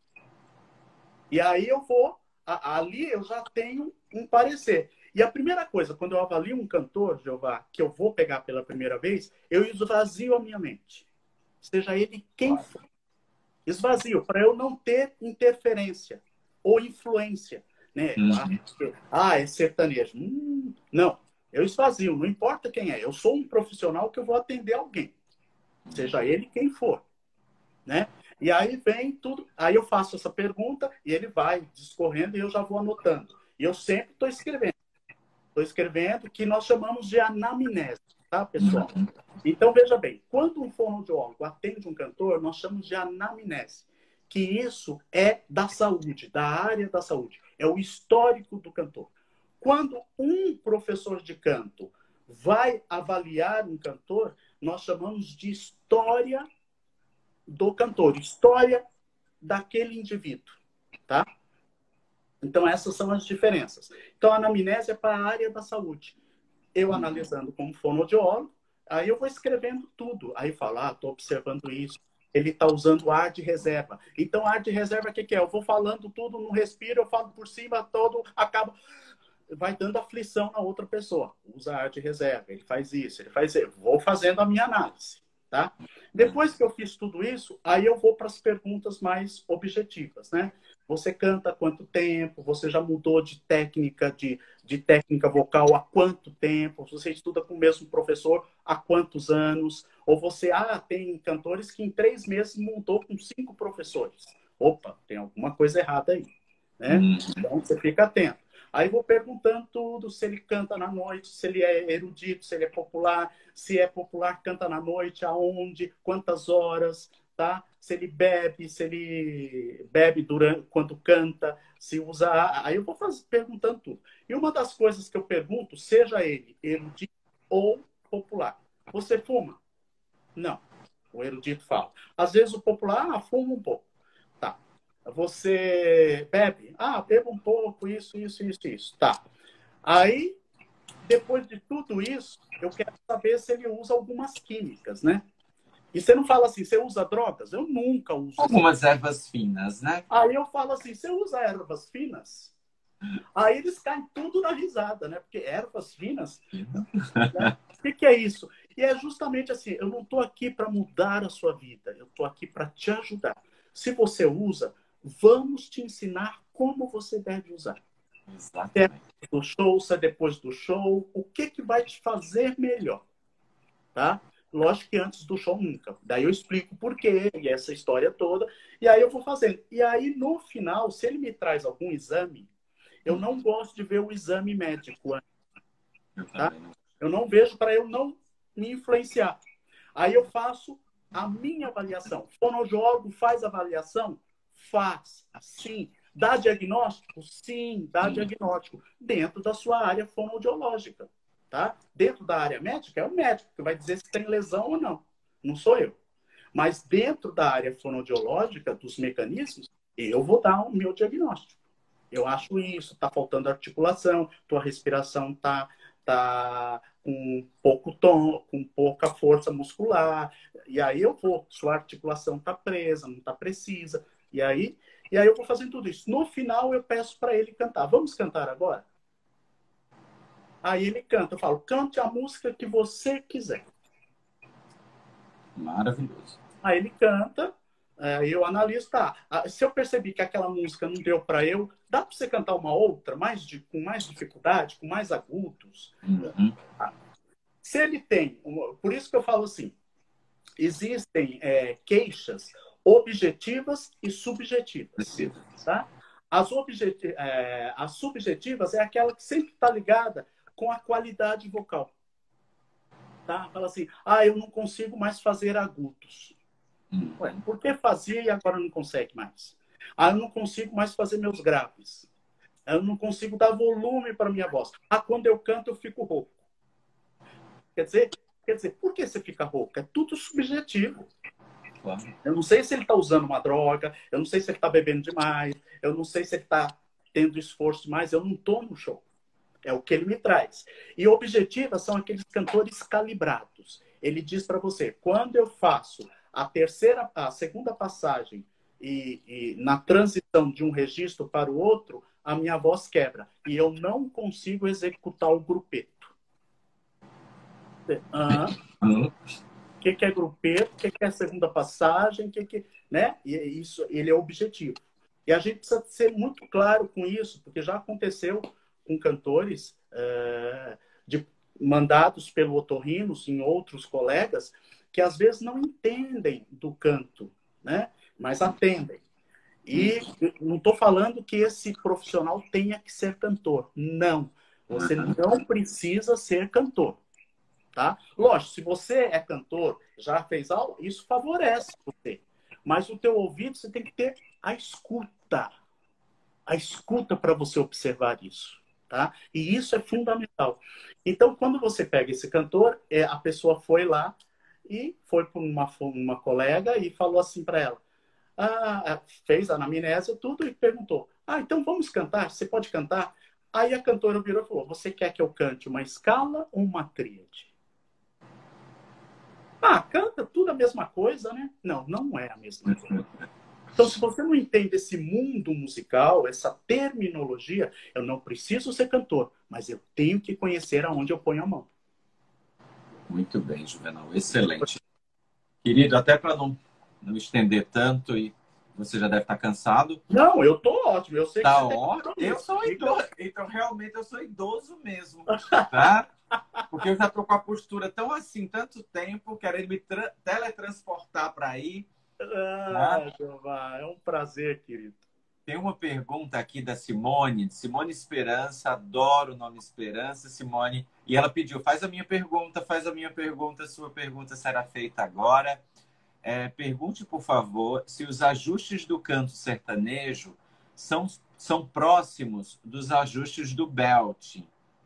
E aí eu vou, ali eu já tenho um parecer. E a primeira coisa, quando eu avalio um cantor, Jeová, que eu vou pegar pela primeira vez, eu esvazio a minha mente. Seja ele quem for. Esvazio, para eu não ter interferência ou influência. Né? Uhum. Ah, é sertanejo. Hum, não, eu esvazio, não importa quem é. Eu sou um profissional que eu vou atender alguém. Seja ele quem for. Né? E aí vem tudo. Aí eu faço essa pergunta e ele vai discorrendo e eu já vou anotando. E eu sempre estou escrevendo. Estou escrevendo que nós chamamos de anamnese, tá, pessoal? Uhum. Então, veja bem, quando um fonoaudiólogo atende um cantor, nós chamamos de anamnese, que isso é da saúde, da área da saúde, é o histórico do cantor. Quando um professor de canto vai avaliar um cantor, nós chamamos de história do cantor, história daquele indivíduo, tá? Então, essas são as diferenças. Então, a anamnese é para a área da saúde. Eu analisando como fonoaudiólogo, aí eu vou escrevendo tudo. Aí eu falo, ah, estou observando isso. Ele está usando ar de reserva. Então, ar de reserva, o que, que é? Eu vou falando tudo, não respiro, eu falo por cima, todo, acaba... Vai dando aflição na outra pessoa. Usa ar de reserva, ele faz isso, ele faz isso. Vou fazendo a minha análise, tá? Depois que eu fiz tudo isso, aí eu vou para as perguntas mais objetivas, né? Você canta há quanto tempo? Você já mudou de técnica, de, de técnica vocal há quanto tempo? Você estuda com o mesmo professor há quantos anos? Ou você, ah, tem cantores que em três meses mudou com cinco professores. Opa, tem alguma coisa errada aí, né? Uhum. Então, você fica atento. Aí vou perguntando tudo, se ele canta na noite, se ele é erudito, se ele é popular, se é popular, canta na noite, aonde, quantas horas, tá? Se ele bebe, se ele bebe durante, quando canta, se usa... Aí eu vou fazer, perguntando tudo. E uma das coisas que eu pergunto, seja ele erudito ou popular, você fuma? Não. O erudito fala. Às vezes o popular, ah, fuma um pouco. Tá. Você bebe? Ah, beba um pouco, isso, isso, isso, isso. Tá. Aí, depois de tudo isso, eu quero saber se ele usa algumas químicas, né? E você não fala assim, você usa drogas? Eu nunca uso. Algumas ervas finas, né? Aí eu falo assim, você usa ervas finas? Aí eles caem tudo na risada, né? Porque ervas finas, né? O que, que é isso? E é justamente assim, eu não estou aqui para mudar a sua vida, eu estou aqui para te ajudar. Se você usa, vamos te ensinar como você deve usar. Exatamente. Se é do show, se é depois do show, o que, que vai te fazer melhor, tá? Lógico que antes do show nunca. Daí eu explico por quê, e essa história toda, e aí eu vou fazendo. E aí, no final, se ele me traz algum exame, eu não gosto de ver o exame médico, tá? Eu não vejo para eu não me influenciar. Aí eu faço a minha avaliação. O fonoaudiólogo faz avaliação? Faz, sim. Dá diagnóstico? Sim, dá sim. diagnóstico. Dentro da sua área fonoaudiológica, tá? Dentro da área médica, é o médico que vai dizer se tem lesão ou não. Não sou eu. Mas dentro da área fonoaudiológica, dos mecanismos, eu vou dar o meu diagnóstico. Eu acho isso, tá faltando articulação, tua respiração tá, tá com pouco tom, com pouca força muscular. E aí eu vou, sua articulação tá presa, não tá precisa. E aí, e aí eu vou fazendo tudo isso. No final eu peço para ele cantar. Vamos cantar agora? Aí ele canta, eu falo, cante a música que você quiser. Maravilhoso. Aí ele canta, aí eu analiso, tá. Se eu percebi que aquela música não deu para eu, dá para você cantar uma outra, mais de, com mais dificuldade, com mais agudos? Uhum. Se ele tem, por isso que eu falo assim, existem é, queixas objetivas e subjetivas, tá? As, objeti é, as subjetivas é aquela que sempre está ligada com a qualidade vocal. tá? Fala assim, ah, eu não consigo mais fazer agudos. Hum. Ué, por que fazia e agora não consegue mais? Ah, eu não consigo mais fazer meus graves. Eu não consigo dar volume para minha voz. Ah, quando eu canto eu fico rouco. Quer dizer, quer dizer, por que você fica rouco? É tudo subjetivo. Claro. Eu não sei se ele está usando uma droga, eu não sei se ele está bebendo demais, eu não sei se ele está tendo esforço demais, eu não estou no show. É o que ele me traz. E objetivas são aqueles cantores calibrados. Ele diz para você, quando eu faço a terceira, a segunda passagem e, e na transição de um registro para o outro, a minha voz quebra. E eu não consigo executar o grupeto. Ah, Hum. o que, que é grupeto? O que, que é segunda passagem? O que, que, né? E isso, ele é objetivo. E a gente precisa ser muito claro com isso, porque já aconteceu com cantores é, de, mandados pelo otorrinos em outros colegas que às vezes não entendem do canto, né? Mas atendem. E não estou falando que esse profissional tenha que ser cantor. Não. Você não precisa ser cantor. Tá? Lógico, se você é cantor, já fez aula, isso favorece você. Mas o teu ouvido, você tem que ter a escuta. A escuta para você observar isso. Tá? E isso é fundamental. Então, quando você pega esse cantor, é, a pessoa foi lá e foi para uma, uma colega e falou assim para ela. Ah, fez a anamnese tudo e perguntou. Ah, então vamos cantar? Você pode cantar? Aí a cantora virou e falou, você quer que eu cante uma escala ou uma tríade? Ah, canta tudo a mesma coisa, né? Não, não é a mesma coisa. Então, se você não entende esse mundo musical, essa terminologia, eu não preciso ser cantor, mas eu tenho que conhecer aonde eu ponho a mão. Muito bem, Juvenal. Excelente. Querido, até para não, não estender tanto, e você já deve estar cansado. Não, eu tô ótimo. Eu sei Tá que você ótimo. tem Eu sou idoso. Então, realmente, eu sou idoso mesmo, tá? Porque eu já tô com a postura tão assim, tanto tempo, querendo me teletransportar para aí. Ah, Tá? Jeová, é um prazer, querido. Tem uma pergunta aqui da Simone, de Simone Esperança, adoro o nome Esperança, Simone. E ela pediu, faz a minha pergunta, faz a minha pergunta, sua pergunta será feita agora. É, pergunte, por favor, se os ajustes do canto sertanejo são, são próximos dos ajustes do belting.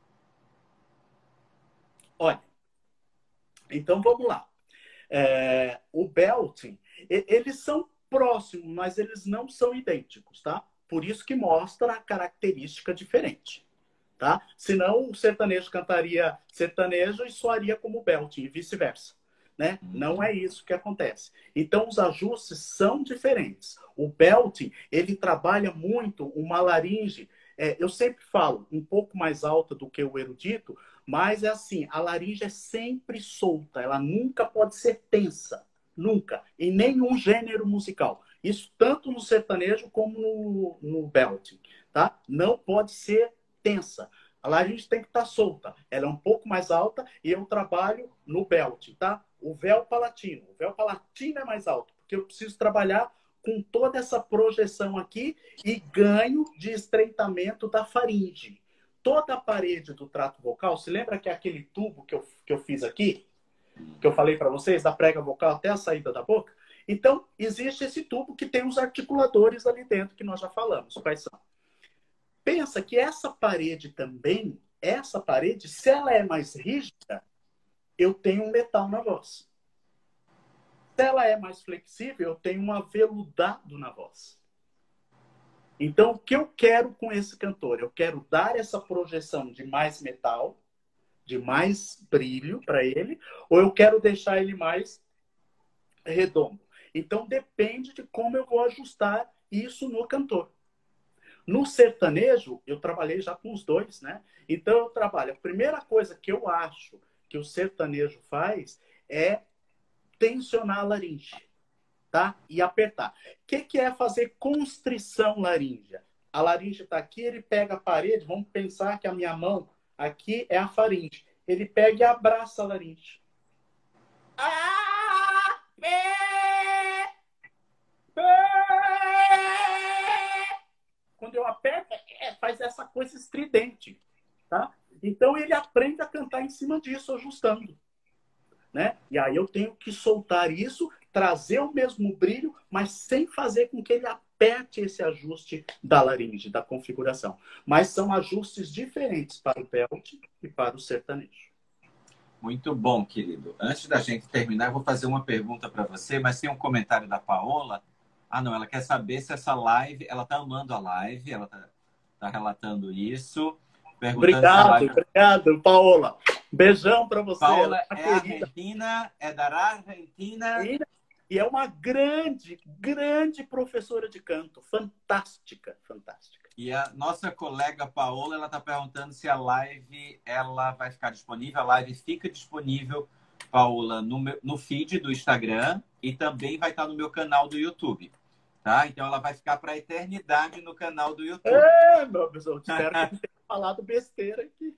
Olha, então vamos lá. É, o belting, eles são próximos, mas eles não são idênticos, tá? Por isso que mostra a característica diferente, tá? Senão o sertanejo cantaria sertanejo e soaria como belting e vice-versa, né? Não é isso que acontece. Então os ajustes são diferentes. O belting, ele trabalha muito uma laringe, é, eu sempre falo, um pouco mais alta do que o erudito, mas é assim, a laringe é sempre solta, ela nunca pode ser tensa, nunca, em nenhum gênero musical. Isso tanto no sertanejo como no, no belting, tá? Não pode ser tensa. A laringe tem que estar solta, ela é um pouco mais alta e eu trabalho no belting, tá? O véu palatino, o véu palatino é mais alto, porque eu preciso trabalhar com toda essa projeção aqui e ganho de estreitamento da faringe. Toda a parede do trato vocal, se lembra que é aquele tubo que eu, que eu fiz aqui? Que eu falei para vocês, da prega vocal até a saída da boca? Então, existe esse tubo que tem os articuladores ali dentro, que nós já falamos. Quais são? Pensa que essa parede também, essa parede, se ela é mais rígida, eu tenho um metal na voz. Se ela é mais flexível, eu tenho um aveludado na voz. Então, o que eu quero com esse cantor? Eu quero dar essa projeção de mais metal, de mais brilho para ele, ou eu quero deixar ele mais redondo? Então, depende de como eu vou ajustar isso no cantor. No sertanejo, eu trabalhei já com os dois, né? Então, eu trabalho. A primeira coisa que eu acho que o sertanejo faz é tensionar a laringe, tá? E apertar. O que, que é fazer constrição laríngea? A laringe está aqui, ele pega a parede, vamos pensar que a minha mão aqui é a faringe. Ele pega e abraça a laringe. Ah, pé, pé. Quando eu aperto, é, faz essa coisa estridente, tá? Então ele aprende a cantar em cima disso, ajustando. né? E aí eu tenho que soltar isso, trazer o mesmo brilho, mas sem fazer com que ele aperte esse ajuste da laringe, da configuração. Mas são ajustes diferentes para o belt e para o sertanejo. Muito bom, querido. Antes da gente terminar, eu vou fazer uma pergunta para você, mas tem um comentário da Paola. Ah, não, ela quer saber se essa live, ela está amando a live, ela está tá relatando isso, perguntando se a Obrigado, live... obrigado, Paola. Beijão para você. Paola Ela é querida. argentina, é da Argentina. E é uma grande, grande professora de canto. Fantástica, fantástica. E a nossa colega Paola, ela está perguntando se a live ela vai ficar disponível. A live fica disponível, Paola, no, meu, no feed do Instagram e também vai estar no meu canal do YouTube. Tá? Então ela vai ficar para a eternidade no canal do YouTube. É, meu pessoal, espero que não tenha falado besteira aqui.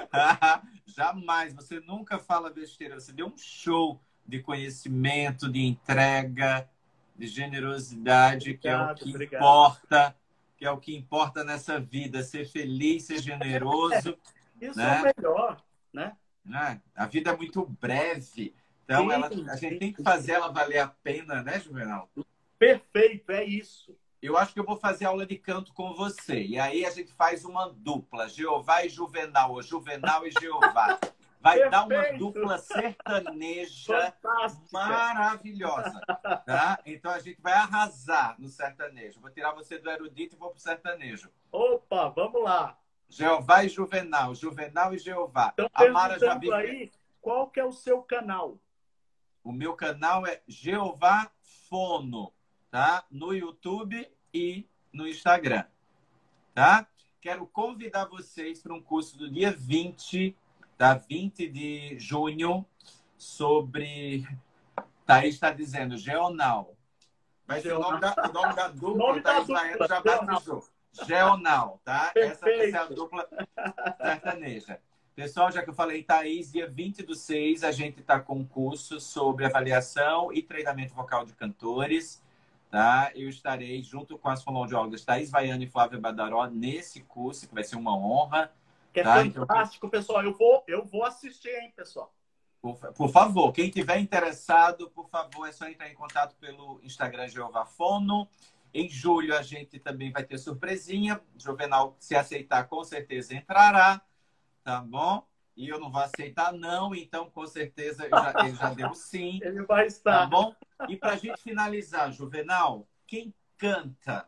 Jamais, você nunca fala besteira. Você deu um show de conhecimento, de entrega, de generosidade, obrigado, que é o que obrigado. importa, que é o que importa nessa vida, ser feliz, ser generoso. É, isso né? é o melhor, né? né? A vida é muito breve, então sim, ela, a gente sim, tem que fazer ela valer a pena, né, Juvenal? Perfeito, é isso. Eu acho que eu vou fazer aula de canto com você. E aí a gente faz uma dupla, Jeová e Juvenal, ou Juvenal e Jeová. Vai Perfeito. Dar uma dupla sertaneja fantástica, maravilhosa. Tá? Então a gente vai arrasar no sertanejo. Vou tirar você do erudito e vou pro sertanejo. Opa, vamos lá. Jeová e Juvenal, Juvenal e Jeová. Então, a Mara já viu aí, qual que é o seu canal? O meu canal é Jeová Fono, tá? No YouTube e no Instagram, tá? Quero convidar vocês para um curso do dia vinte, tá? vinte de junho, sobre... Thaís está dizendo, Geonal. Vai ser o nome da, o nome da dupla, o Thaís Baiano já batizou. Geonal, tá? Essa vai ser a dupla sertaneja. Pessoal, já que eu falei Thaís, dia vinte do seis, a gente está com um curso sobre avaliação e treinamento vocal de cantores. Tá? Eu estarei junto com as fonoaudiólogas Thaís Vaiana e Flávia Badaró nesse curso, que vai ser uma honra. Que tá? é fantástico, então, pessoal. Eu vou, eu vou assistir, hein, pessoal? Por, por favor, quem tiver interessado, por favor, é só entrar em contato pelo Instagram Jeová Fono. Em julho a gente também vai ter surpresinha. Juvenal, se aceitar, com certeza entrará. Tá bom? E eu não vou aceitar não, então com certeza eu já, ele já deu sim. Ele vai estar. Tá bom? E para a gente finalizar, Juvenal, quem canta,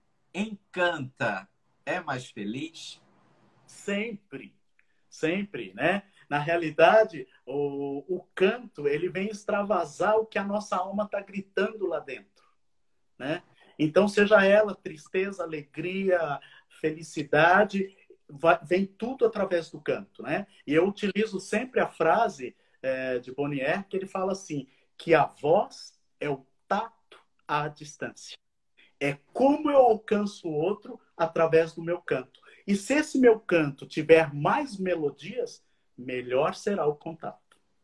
encanta, é mais feliz? Sempre, sempre, né? Na realidade, o, o canto, ele vem extravasar o que a nossa alma está gritando lá dentro, né? Então, seja ela tristeza, alegria, felicidade, vai, vem tudo através do canto, né? E eu utilizo sempre a frase é, de Bonnier, que ele fala assim, que a voz é o tato à distância. É como eu alcanço o outro através do meu canto. E se esse meu canto tiver mais melodias, melhor será o contato.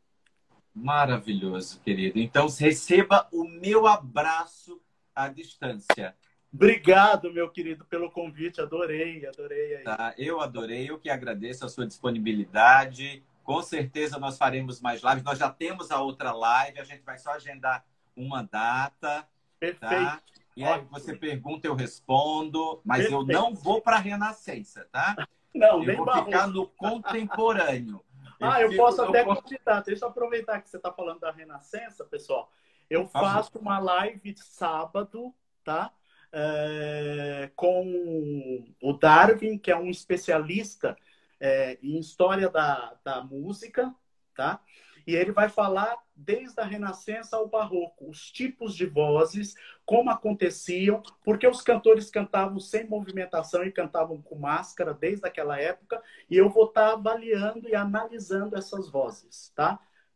Maravilhoso, querido. Então, receba o meu abraço à distância. Obrigado, meu querido, pelo convite. Adorei, adorei. Aí. Tá, eu adorei. Eu que agradeço a sua disponibilidade. Com certeza nós faremos mais lives. Nós já temos a outra live. A gente vai só agendar uma data. Perfeito. Tá? E aí você pergunta, eu respondo. Mas Perfeito. eu não vou para a Renascença, tá? Não, eu nem vou barulho. ficar no contemporâneo. Eu ah, eu fico, posso até eu posso... convidar. Deixa eu aproveitar que você está falando da Renascença, pessoal. Eu faço uma live de sábado, tá? É, com o Darwin, que é um especialista é, em história da, da música, tá? E ele vai falar desde a Renascença ao Barroco, os tipos de vozes, como aconteciam, porque os cantores cantavam sem movimentação e cantavam com máscara desde aquela época, e eu vou estar avaliando e analisando essas vozes, tá?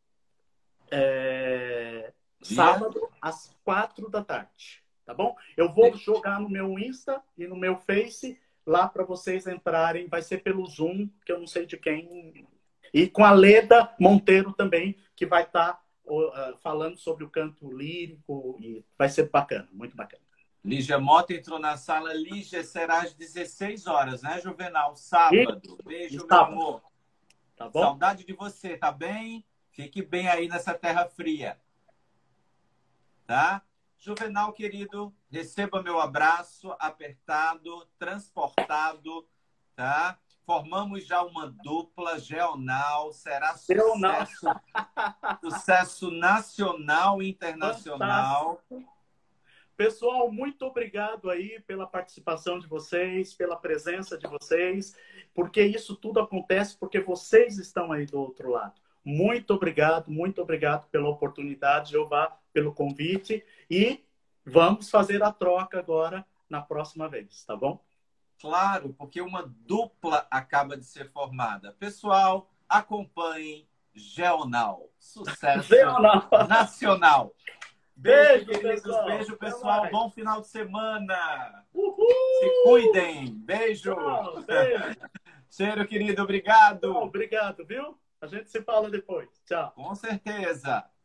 É... Sábado, às quatro da tarde, tá bom? Eu vou jogar no meu Insta e no meu Face, lá para vocês entrarem, vai ser pelo Zoom, que eu não sei de quem... E com a Leda Monteiro também, que vai estar tá, uh, falando sobre o canto lírico. E vai ser bacana, muito bacana. Lígia Mota entrou na sala. Lígia, será às dezesseis horas, né, Juvenal? Sábado. E... Beijo, e meu amor. Tá bom? Saudade de você, tá bem? Fique bem aí nessa terra fria. Tá? Juvenal, querido, receba meu abraço apertado, transportado, tá? Formamos já uma dupla, Geonal, será sucesso, sucesso nacional e internacional. Fantástico. Pessoal, muito obrigado aí pela participação de vocês, pela presença de vocês, porque isso tudo acontece porque vocês estão aí do outro lado. Muito obrigado, muito obrigado pela oportunidade, Jeová, pelo convite, e vamos fazer a troca agora na próxima vez, tá bom? Claro, porque uma dupla acaba de ser formada. Pessoal, acompanhem Geonal. Sucesso Geonal. nacional. Beijo, Beijo, queridos. pessoal. Beijo, pessoal. Bom final de semana. Uhul. Se cuidem. Beijo. Tchau, beijo. Cheiro, querido. Obrigado. Tchau, obrigado, viu? A gente se fala depois. Tchau. Com certeza.